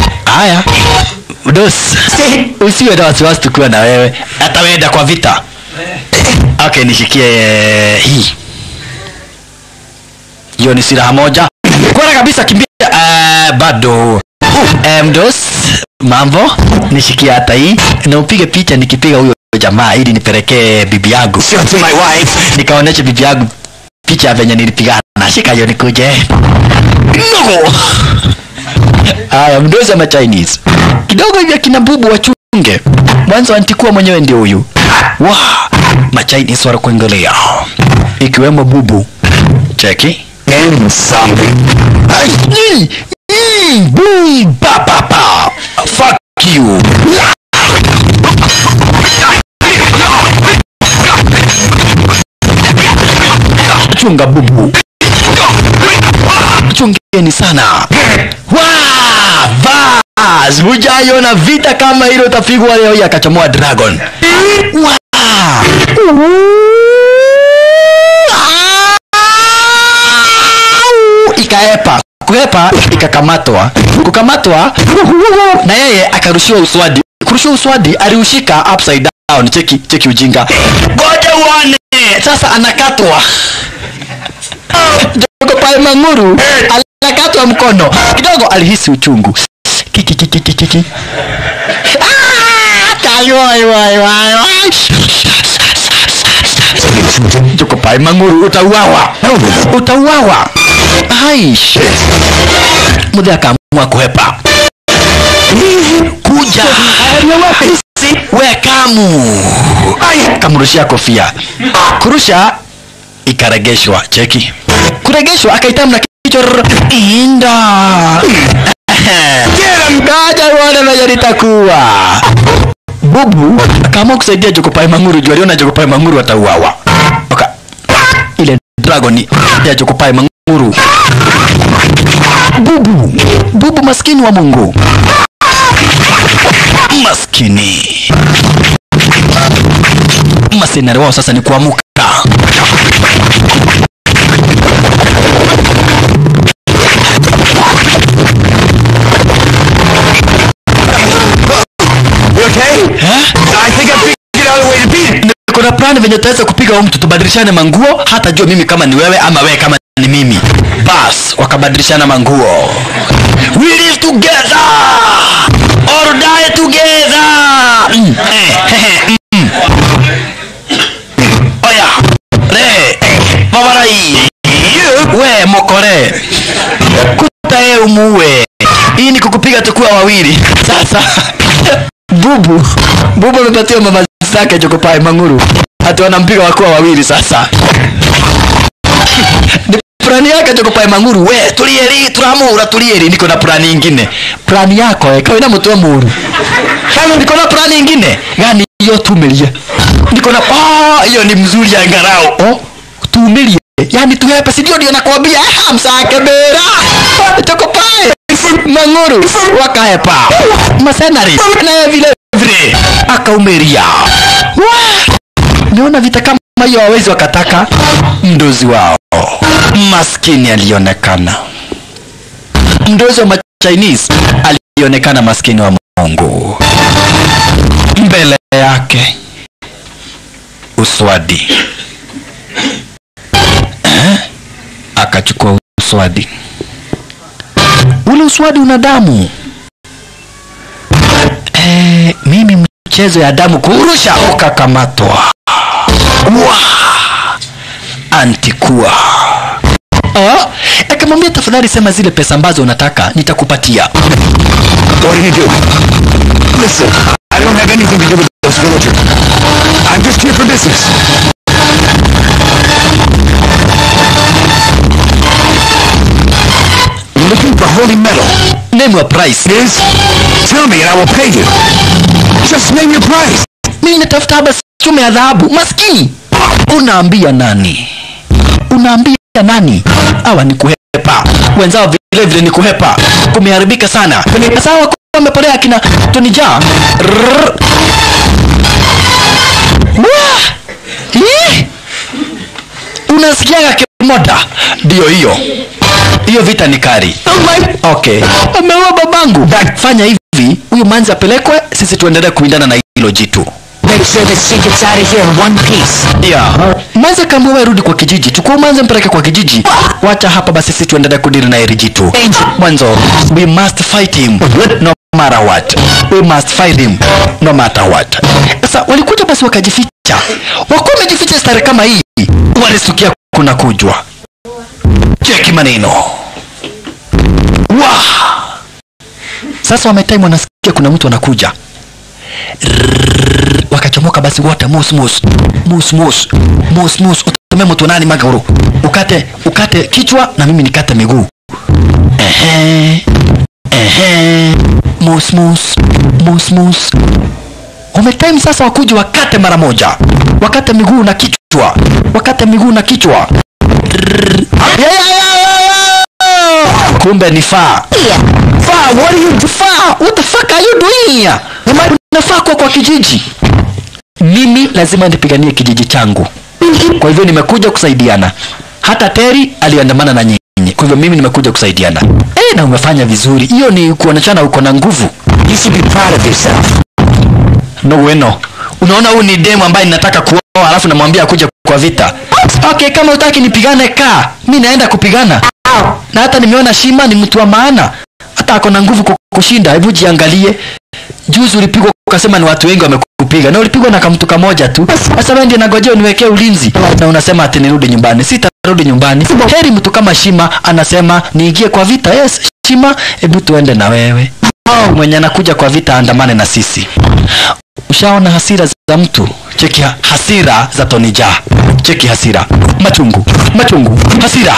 Haya. Dos. Usiwe na wasiwasi tukiwa na wewe. Hata wenda kwa vita. Okay, nishikie hii. Hiyo ni silaha moja. Kwa kabisa kimbia. Uh, bado. Uh, mdos mambo nishikie hata hii na upige picha nikipiga huyo jamaa ili nipelekee bibi yangu. Show to my wife. Nikaonesha bibi yangu picha venye nilipigana. Shika hiyo nikuje. No. Aya, mdos ama Chinese. Kidogo hivi kina bubu wachunge. Mwanzo antikuwa mwenyewe ndio huyu. Wow, ma Chinese wala kuangalia. Ikiwemo bubu. Cheki. And something. Ay, mm, boom, pa pa pa. Fuck you. Chunga bubu. Chungeni sana. Waa, bas. Hujaiona vita kama hilo utapigwa leo ya kachomoa dragon. Waa. Ikaepa. Kuepa ikakamatwa. Kukamatwa na yeye akarushiwa uswadi. Kurushiwa uswadi aliushika upside down. Cheki, cheki ujinga. Ngoja uone. Sasa anakatwa. Jogopai Manguru anakatwa mkono. Kidogo alihisi uchungu. Kiki kiki kiki kiki. Ah! Kayoi wai wai wai. Jogopai Manguru utauawa. Utauawa. Aish. Muda akaamua kuhepa. Kuja. We kamu. Ai, kamurushia kofia. Kurusha ikaregeshwa. Cheki. Kuregeshwa akaitam na kichwa inda. Kila mkaja wana majaritakuwa. Bubu akaamua kusaidia Jogopai Manguru. Juu aliona Jogopai Manguru atauawa. Oka. Ile dragon ya Jogopai Manguru. Bubu. Bubu maskini wa Mungu. Maskini. Masenari wao sasa ni kuamuka. You okay? Huh? I think I figured out a way to beat it. Kuna plan venye tutaweza kupiga huyu mtu tubadilishane manguo, hata jua mimi kama ni wewe ama wewe kama ni mimi. Bas, wakabadilishana manguo. We live together or die together. Mm. Mm. Oya, re, mawarai. We mokore. Kuta ye umuwe. Hii ni kukupiga tukua wawili. Sasa Bubu, Bubu amepatiwa mama zake Jogopai Manguru. Hata wanampiga wakuwa wawili sasa. Ni plani yake Jogopai Manguru. We, tulieri, turamura, tulieri. Niko na plani ingine. Plani yako, eh, kawina mtu wa muru. Kama niko na plani ingine. Gani hiyo tumelie. Niko na, oh, hiyo ni mzuri ya ngarao. Oh, tumelie. Yani tuhepa, si ndio ndio nakwambia. Eh, msake bera. Jogopai Manguru wakahepa. Masenari na vile vile akaumeria. Niona vita kama hiyo hawezi wakataka. Mdozi wao maskini alionekana. Mdozi wa Chinese alionekana maskini wa Mungu. Mbele yake uswadi. Eh? Akachukua uswadi. Ule uswadi una damu. Eh, mimi mchezo ya damu kurusha ukakamatwa. Wa! Antikua. Oh, akamwambia tafadhali sema zile pesa ambazo unataka nitakupatia. What do you do? Listen, I don't have anything to do with those villagers. I'm just here for business. You're looking for holy metal. Name your price. Is? Tell me and I will pay you. Just name your price. Mimi natafuta basi chume ya dhahabu. Maskini. Unaambia nani? Unaambia nani? Hawa ni kuhepa. Wenzao vile vile ni kuhepa. Kumeharibika sana. Sasa wako wamepolea kina Tony Jaa. Wah! Hii? Unasikiaga kimoda? Ndio hiyo. Hiyo vita ni kari. Okay. Ameua babangu. Fanya hivi, huyu manzi apelekwe, sisi tuendelee kuindana na hilo jitu. Make sure that she gets out of here in one piece. Yeah. Manze kama wewe rudi kwa kijiji. Chukua Manze mpeleke kwa kijiji. Wacha hapa basi sisi tuendelee kudili na hili jitu. Mwanzo, we must fight him no matter what. We must fight him no matter what. Sasa walikuja basi wakajificha. Wako wamejificha stare kama hii. Walisukia kuna kujwa. Cheki maneno. Wah! Sasa wametime wanasikia kuna mtu anakuja. Rrrr, wakachomoka basi wote mus mus mus mus mus mus utume mtu nani maguru ukate ukate kichwa na mimi nikate miguu. Ehe ehe mus mus mus mus. Wametime sasa wakuja wakate mara moja, wakate miguu na kichwa, wakate miguu na kichwa. Kumbe ni faa. Faa, what are you do? Faa, what the fuck are you doing here? Unafaa kwa kwa kijiji. Mimi lazima nipiganie kijiji changu. Kwa hivyo nimekuja kusaidiana. Hata Terry aliandamana na nyinyi. Kwa hivyo mimi nimekuja kusaidiana. Eh, na umefanya vizuri. Hiyo ni kuonekana uko na nguvu. You should be proud of yourself. No bueno. Unaona huyu ni demo ambaye ninataka kuoa alafu namwambia akuje kwa vita. Okay, kama utaki nipigane kaa. Mimi naenda kupigana. Na hata nimeona Shima ni mtu wa maana. Hata ako na nguvu kushinda. Hebu jiangalie. Juzi ulipigwa ukasema ni watu wengi wamekupiga. Na ulipigwa na kamtu kamoja tu. Sasa wewe ndiye nangojea uniwekee ulinzi. Na unasema ati nirudi nyumbani. Sitarudi nyumbani. Heri mtu kama Shima anasema niingie kwa vita. Yes, Shima, hebu tuende na wewe. Mwenye anakuja kwa vita andamane na sisi. Ushaona hasira za mtu? Cheki hasira za Tony Jaa. Cheki hasira. Machungu. Machungu. Hasira.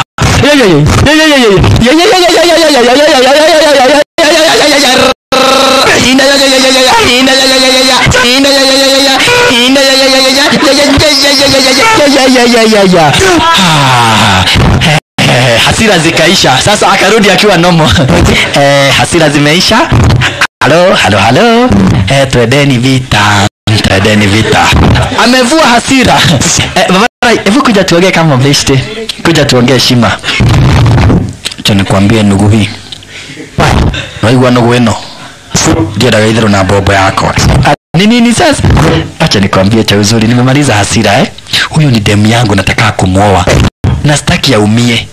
Hasira zikaisha. Sasa akarudi akiwa nomo. Eh, hasira zimeisha. Halo, halo, halo. Eh, tuendeni vita. Tuendeni vita. Amevua hasira. Eh, baba, hebu kuja tuongee kama beste. Kuja tuongee Shima. Acha nikwambie ndugu hii. Wewe ndugu weno. Ndio dawa na bobo yako. Ni nini sasa? Acha nikwambie cha uzuri, nimemaliza hasira eh. Huyu ni demu yangu nataka kumuoa. Na sitaki aumie.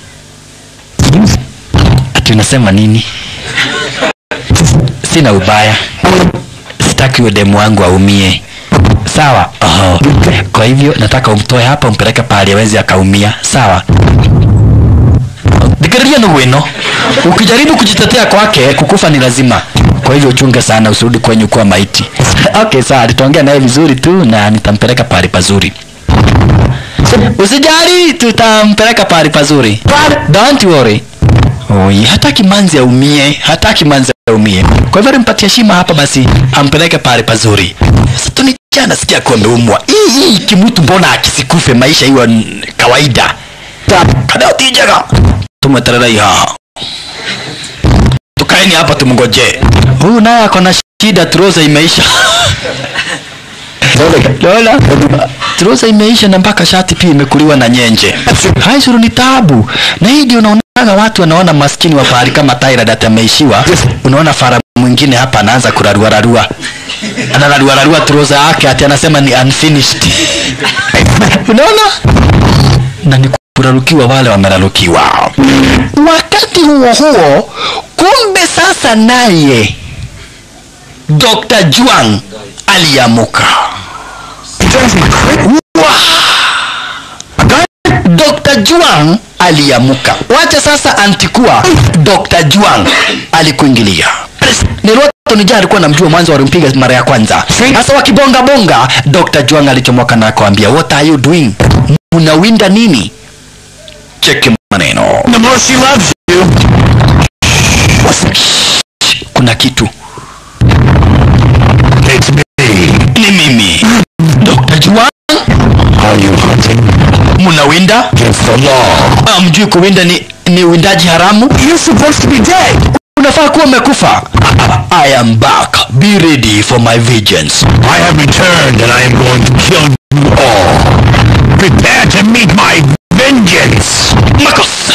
Ati unasema nini? Sina ubaya. Sitaki huyo demu wangu aumie. Sawa? Oh. Kwa hivyo nataka umtoe hapa umpeleke pale aweze akaumia. Sawa? Dikariria no weno. Ukijaribu kujitetea kwake kukufa ni lazima. Kwa hivyo uchunge sana usirudi kwenye kwa maiti. Okay, sawa, tutaongea naye vizuri tu na nitampeleka pale pazuri. Usijali, tutampeleka pale pazuri. Don't worry. Oi, hataki manzi aumie, hataki manzi aumie. Kwa hivyo nimpatie Shima hapa basi ampeleke pale pazuri. Sasa Tony Jaa nasikia kwa ameumwa. Hii hii kimutu mbona akisikufe maisha hiyo kawaida. Kada utijaga. Tumetarara ya. Tukaeni hapa tumngoje. Huyu naye ako na shida, trouser imeisha. Lola, trouser imeisha na mpaka shati pia imekuliwa na nyenje. Hai suru ni taabu. Na hii ndio unaona watu wanaona maskini wa pahali kama Tyra data ameishiwa. Unaona fara mwingine hapa anaanza kurarua rarua. Anararua rarua trouser yake ati anasema ni unfinished. Unaona? Na ni kurarukiwa wale wamerarukiwa. Wakati huo huo, kumbe sasa naye Doctor Juang aliamuka. Doctor Juang aliamuka. Wacha sasa antikua Doctor Juang alikuingilia. Niruwa Tony Jaa alikuwa namjua mwanzo walimpiga mara ya kwanza. Sasa wakibonga bonga, Doctor Juang alichomoka na akamwambia, "What are you doing? Unawinda nini?" Cheki maneno. The more she loves you. Kuna kitu. It's me. Ni mimi. Doctor Juang. Are you hunting? Munawinda? Against the law. Amjui kuwinda ni, ni windaji haramu? You're supposed to be dead. Unafaa kuwa umekufa. I am back. Be ready for my vengeance. I have returned and I am going to kill you all. Prepare to meet my vengeance. Makosa.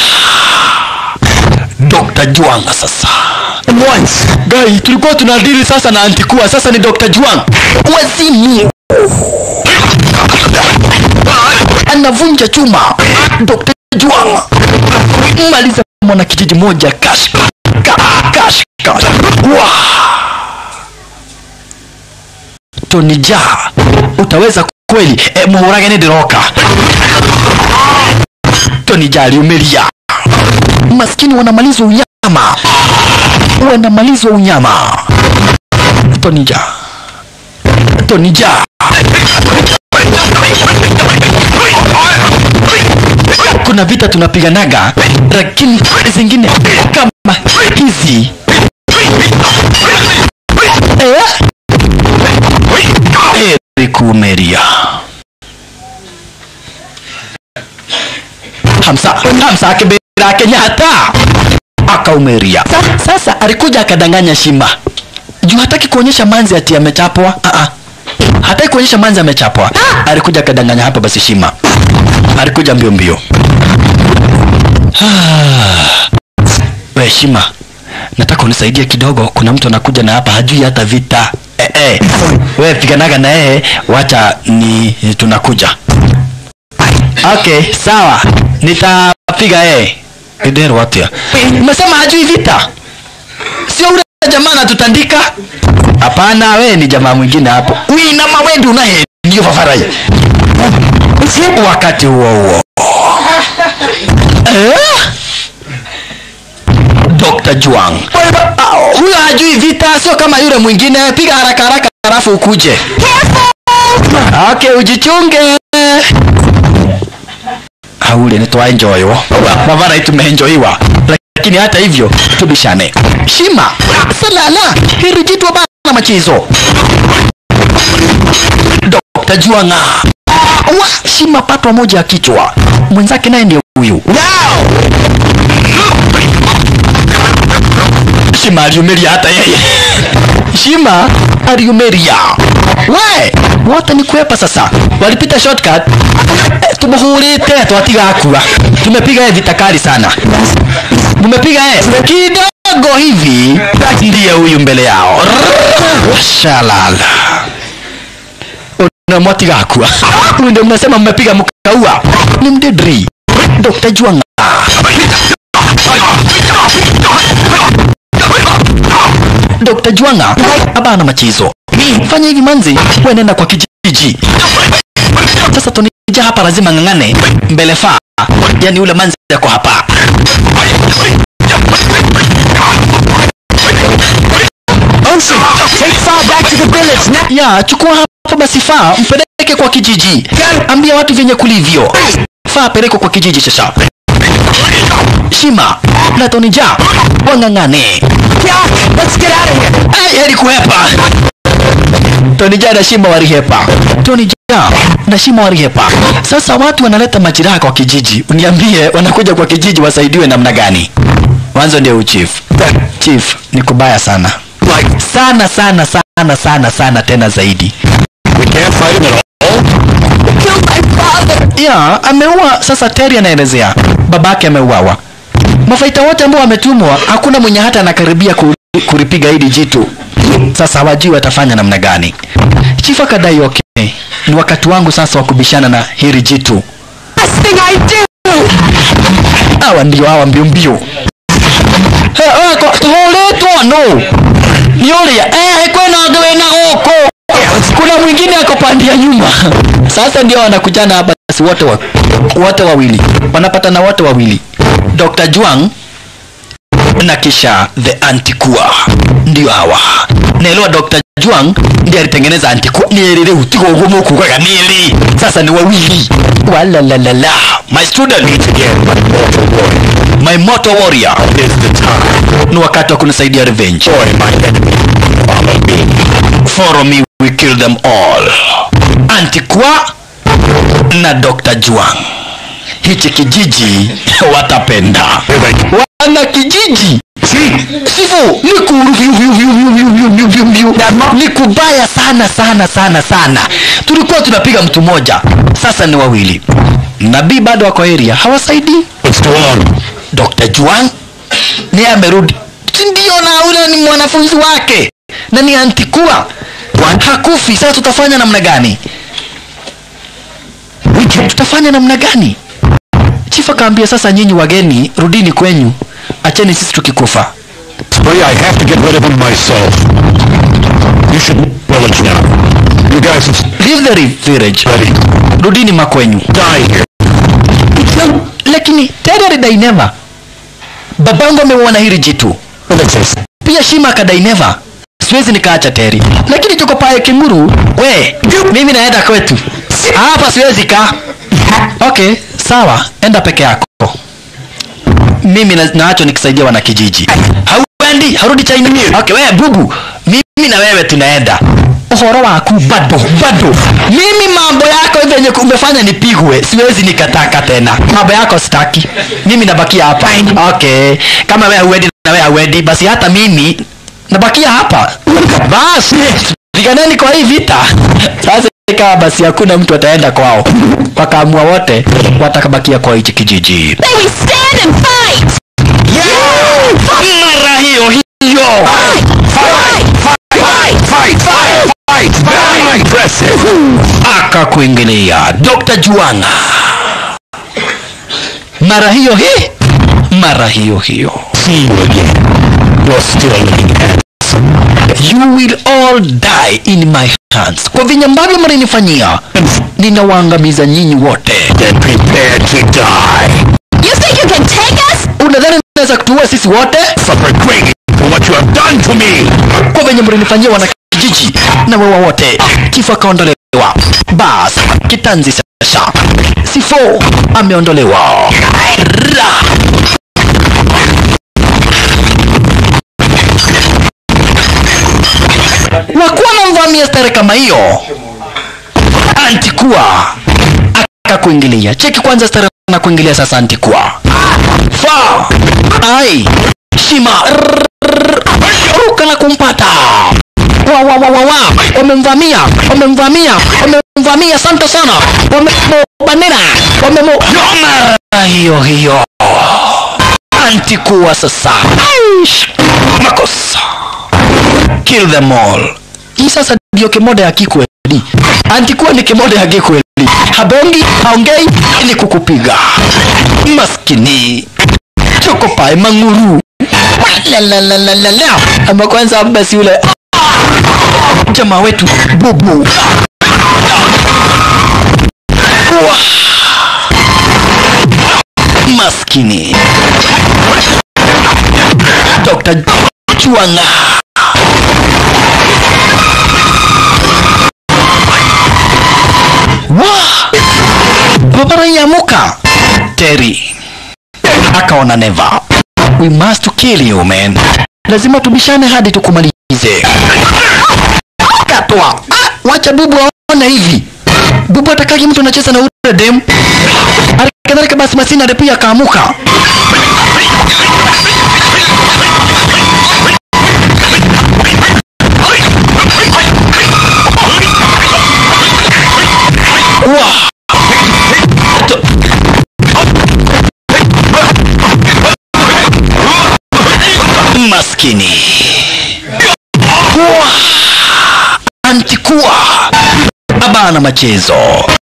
Doctor Juang sasa. And once. Guy, tulikuwa tunadili sasa na antikua. Sasa ni Doctor Juang. Wazimu. Anavunja chuma. Dokta Juang maliza mwana kijiji moja. Kash kash kash. Wah. Tony Jaa, utaweza kweli? E, muhurage ni diroka. Tony Jaa aliumelia. Maskini wanamalizwa unyama. Wanamalizwa unyama. Tony Jaa. Tony Jaa. Kuna vita tunapiganaga, lakini zingine kama hizi. Eh? Kumeria. Hamsa, Hamsa Kibera Kenyatta akaumeria. Sasa alikuja akadanganya Shima. Juu hataki kuonyesha manzi ati amechapwa. Ah ah. Hataki kuonyesha manzi amechapwa. Alikuja akadanganya hapa basi Shima. Alikuja mbio mbio. We Shima, nataka unisaidie kidogo, kuna mtu anakuja na hapa hajui hata vita. Eh eh. Wewe piganaga na yeye, wacha ni tunakuja. Okay, sawa. Nitapiga yeye. Kidero watia. Umesema hajui vita? Sio ule jamaa anatutandika? Hapana, wewe ni jamaa mwingine hapo. Wewe na mawendi unahe ndio fafarai. Wakati huo huo. Eh? Dokta Juang. Huyo hajui vita, sio kama yule mwingine. Piga haraka haraka halafu ukuje. Okay, ujichunge. Haule ni toa enjoy wo. Mavara itu meenjoyiwa. Lakini hata hivyo tubishane. Shima, salala, hili jitu bana machizo. Dokta Juang. Wa, Shima patwa moja ya kichwa. Mwenzake naye ndio huyu. Shima aliumeria hata yeye. Shima aliumeria. We, wote ni kwepa sasa. Walipita shortcut. Tumuhurite, tuatiga akua. Tumepiga yeye vita kali sana. Tumepiga yeye kidogo hivi. Ndiye huyu mbele yao. Shalala. Na mwatiga akua. Ndio mnasema mmepiga mkaua. Ni mdedri. Dokta Juang. Dokta Juang abana machizo. Fanya hivi manzi, wewe nenda kwa kijiji. Sasa Tony Jaa hapa lazima ngangane mbele faa. Yaani ule manzi yako hapa. Take Faa back to the village now. Ya, chukua hapa basi Faa, mpeleke kwa kijiji. Ambia watu venye kulivyo. Faa peleko kwa kijiji sasa. Shima na Tony Jaa wangangane. Let's get out of here. Ai, heri kuhepa. Tony Jaa na Shima walihepa. Tony Jaa na Shima walihepa. Sasa watu wanaleta majiraha kwa kijiji. Uniambie wanakuja kwa kijiji wasaidiwe namna gani? Mwanzo ndio chief. Chief ni kubaya sana. Like sana sana sana sana sana tena zaidi. We can't fight him at all. Killed my father. Ya, ameua. Sasa Terry anaelezea babake ameuawa. Mafaita wote ambao wametumwa hakuna mwenye hata anakaribia kuripiga hili jitu. Sasa hawajui watafanya namna gani. Chief akadai okay, ni wakati wangu sasa wa kubishana na hili jitu. Best thing I do. Hawa ndio hawa mbio mbio. He, eh, kwa tuholetwa no. Yule ya, eh, kwena ngewe na oko. Kuna mwingine akopandia nyuma. Sasa ndio wanakujana hapa basi wote wa, wote wawili. Wanapatana wote wawili. Dokta Juang na kisha the Antikua. Ndio hawa. Naelewa Dokta Juang ndiye alitengeneza Antikua. Ni elele utigo ugumu kukweka nili. Sasa ni wawili. Wala la la la. My student meet again. My mortal warrior Is the time. ni wakati wa kunisaidia revenge. Join my enemy. Follow me. Follow me, we kill them all. Antikua na Dokta Juang. Hichi kijiji watapenda. Wana kijiji. Sifu, ni ni kubaya sana sana sana sana. Tulikuwa tunapiga mtu moja, sasa ni wawili. Nabii bado wako area, hawasaidi. It's Juang. Dokta Juang ni amerudi. Ndio, na ule ni mwanafunzi wake. Na ni Antikua. hakufi. Sasa tutafanya namna gani? Tutafanya namna gani? Chief akaambia sasa, nyinyi wageni rudini kwenyu, acheni sisi tukikufa. Spree, I have to get rid of him myself. You should leave the village now. You guys leave the village. Ready. Rudini makwenyu. Die here. Lakini Terry alidai never. Babangu ameona hili jitu. Pia Shima akadai never. Siwezi nikaacha Terry. Lakini tuko pale Kinguru, we, mimi naenda kwetu. Hapa siwezi kaa. Okay, sawa, enda peke yako. Mimi na, naacho nikisaidia wana kijiji. Hauendi, harudi China. Okay, wewe bubu, mimi na wewe tunaenda. Uhoro wako bado, bado. Mimi mambo yako hivi yenye umefanya nipigwe, siwezi nikataka tena. Mambo yako sitaki. Mimi nabakia hapa. Okay, kama wewe huendi na wewe huendi, basi hata mimi nabakia hapa. Basi, piganeni kwa hii vita. Sasa kama basi hakuna mtu ataenda kwao. Wakaamua wote watakabakia kwa hichi kijiji. Baby, stand and fight! Yeah! Mara hiyo hiyo! Fight! Fight! Fight! Fight! Fight! Very impressive! Akakuingilia Doctor Juanga. Mara hiyo hii, mara hiyo hiyo. See you again. You're still looking handsome. You will all die in my hands. Kwa vinyo ambavyo mlinifanyia, ninawaangamiza nyinyi wote. Then prepare to die. You think you can take us? Unadhani unaweza kutuua sisi wote? Suffer greatly for what you have done to me. Kwa vinyo mlinifanyia wana kijiji na wewa wote. Kifo kaondolewa. Bas, kitanzi sasha. Sifo ameondolewa. Ra. Wakuwa na mvamia stare kama hiyo, Antikuwa akakuingilia. Cheki kwanza stare na kuingilia sasa Antikuwa. Fa! Ai! Shima! Ruka na kumpata! Wa wa wa wa wa! Wamemvamia! Wamemvamia! Wamemvamia! Asante sana! Wamembanira! Wamemo... Mara hiyo hiyo! Antikuwa sasa! Aish! Makosa! Kill them all. Hii sasa ndio kimoda ya kikweli. Antikuwa ni kimoda ya kikweli. Habongi, haongei, ni kukupiga. Maskini. Choko pae manguru. La la la la la la. Ama kwanza basi yule jamaa wetu bubu. Wah. Maskini. Doctor Juanga. Wah! Babara ya muka Terry akaona never. We must kill you man. Lazima tubishane hadi tukumalize. Katwa. Wacha bubu aone hivi. Bubu atakagi mtu anacheza na ule dem. Alikadhalika basi Masina pia kaamuka. Wah! Maskini. Wah! Antikuwa abana machezo.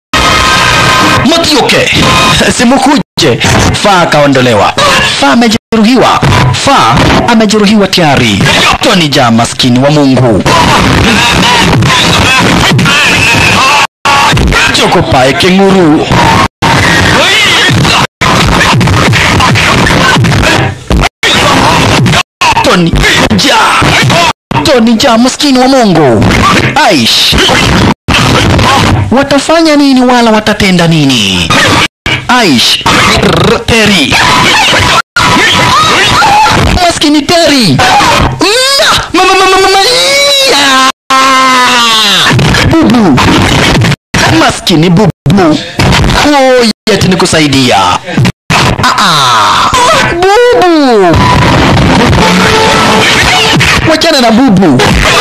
Motioke simukuje. Fa kaondolewa. Fa amejeruhiwa. Fa amejeruhiwa tayari. Tony ja maskini wa Mungu. Choko pae kenguru. Tony ja. Tony ja maskini wa Mungu. Aish. Watafanya nini wala watatenda nini? Aish. Terry. Maskini Terry. Mama mama mama. Bubu. Maskini bubu. Oh, yeti nikusaidia. Ah ah. Bubu. Wachana na bubu.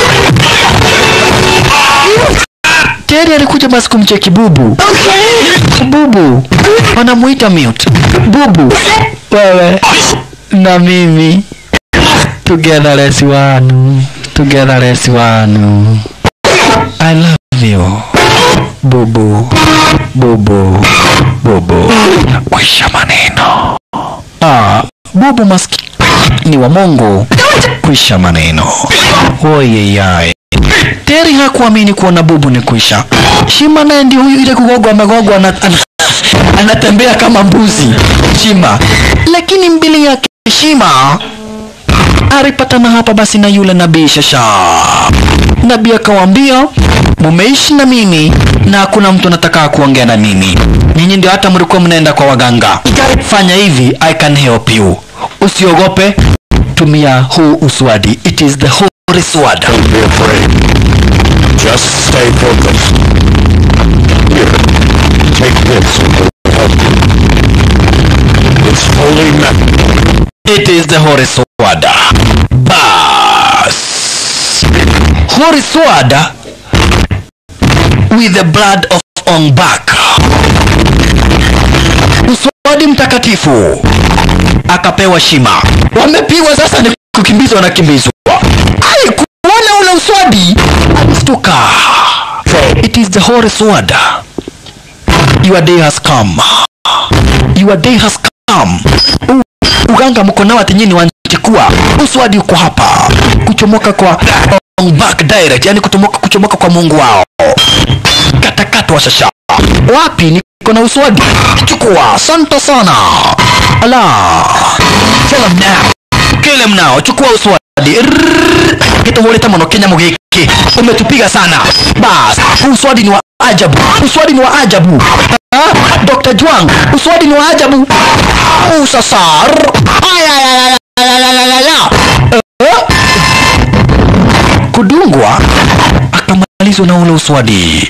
Terry alikuja basi kumcheki bubu. Okay. Bubu. Wanamuita mute. Bubu. Wewe na mimi. Together as one. Together as one. bubu bubu bubu kwisha maneno. Ah, bubu maskini ni wa Mungu, kwisha maneno. Oyeyai, Terry hakuamini kuona bubu ni kwisha. Shima naye ndio huyu, ile kugogwa amegogwa na anatembea kama mbuzi Shima, lakini mbili yake Shima alipatana hapa basi na yule nabii Shasha. Nabii akawaambia, mumeishi na mimi na hakuna mtu anataka kuongea na mimi. Nyinyi ndio hata mlikuwa mnaenda kwa waganga. Fanya hivi, I can help you. Usiogope, tumia huu uswadi. It is the holy sword. Don't be afraid. Just stay focused. Here, take this and it'll help you. It's holy metal. It is the holy sword. Bas. Holy sword with the blood of Ongbak. Uswadi mtakatifu akapewa Shima. Wamepigwa sasa, ni kukimbizwa na kimbizwa. Ai, kuona ule uswadi alistuka. It is the holy sword. Your day has come. Your day has come. U uganga mko nao ati nyinyi wanachukua uswadi uko hapa kuchomoka kwa Ongbak direct, yani kuchomoka kuchomoka kwa Mungu wao. Katakatwa Shasha. Wapi niko na uswadi? Chukua. Asante sana. Ala. Kill him now. Kill him now. Chukua uswadi. Kito huleta mono Kenya mugiki. Umetupiga sana. Bas. Uswadi ni wa ajabu. Uswadi ni wa ajabu. Ha? Doctor Juang. Uswadi ni wa ajabu. Usasar. Ayayayayayayayaya. Kudungwa akamalizwa na ule uswadi.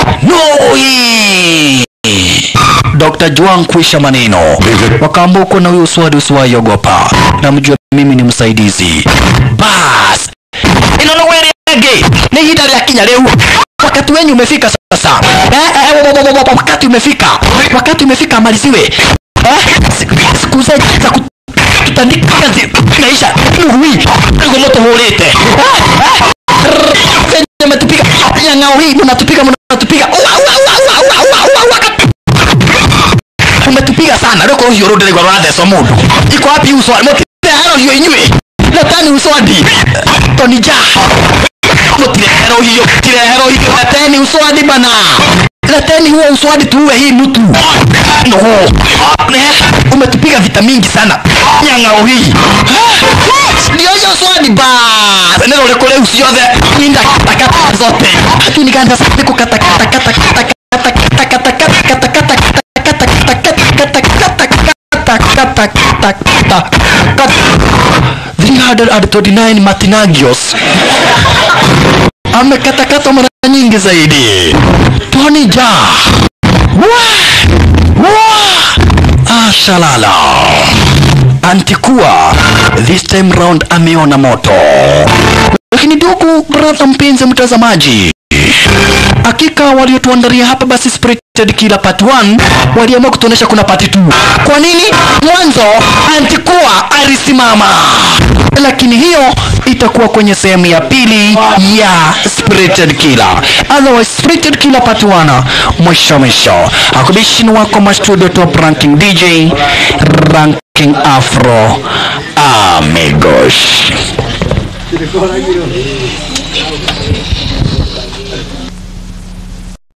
Noi! Doctor Juang kwisha maneno. Wakaambuko na huyo uswadi usiwaiogopa. Na mjua mimi ni msaidizi. Bas! Inono wele ege! Ni hida ya kinya leo. Wakati wenyu umefika sasa. Eh, eh, wakati umefika. Wakati umefika amaliziwe. Eh, siku za kutandika naisha. Nuhui. Ngo moto hulete. Eh, eh. Mnatupiga ya ngao hii, mnatupiga mnatupiga. Umetupiga sana. Roko hiyo rode kwa rada so mudu. Iko wapi uswadi? Mote haro hiyo inywe. Natani uswadi. Tonija. Mote haro hiyo, tire haro hiyo. Natani uswadi bana. Natani huo uswadi tuwe hii mtu. No. Umetupiga vita mingi sana. Ya ngao hii. Ndio hiyo uswadi ba. Neno le kole usiothe ninda takata zote. Hatu nikaanza sasa kukata kata kata kata kata kata kata kata kata three hundred thirty-nine Matinagios amekatakata mara nyingi zaidi. Tony Ja ashalala Antikuwa this time round ameona moto. Lakini ndugu brother mpenzi mtazamaji, hakika waliotuandalia hapa basi Spirited Killer part one waliamua kutuonesha kuna part two. Kwa nini? Mwanzo Antikuwa alisimama, lakini hiyo itakuwa kwenye sehemu ya pili ya Spirited Killer. Otherwise Spirited Killer part one mwisho mwisho. Akubishini wako ma studio top ranking D J Ranking Afro Amigos.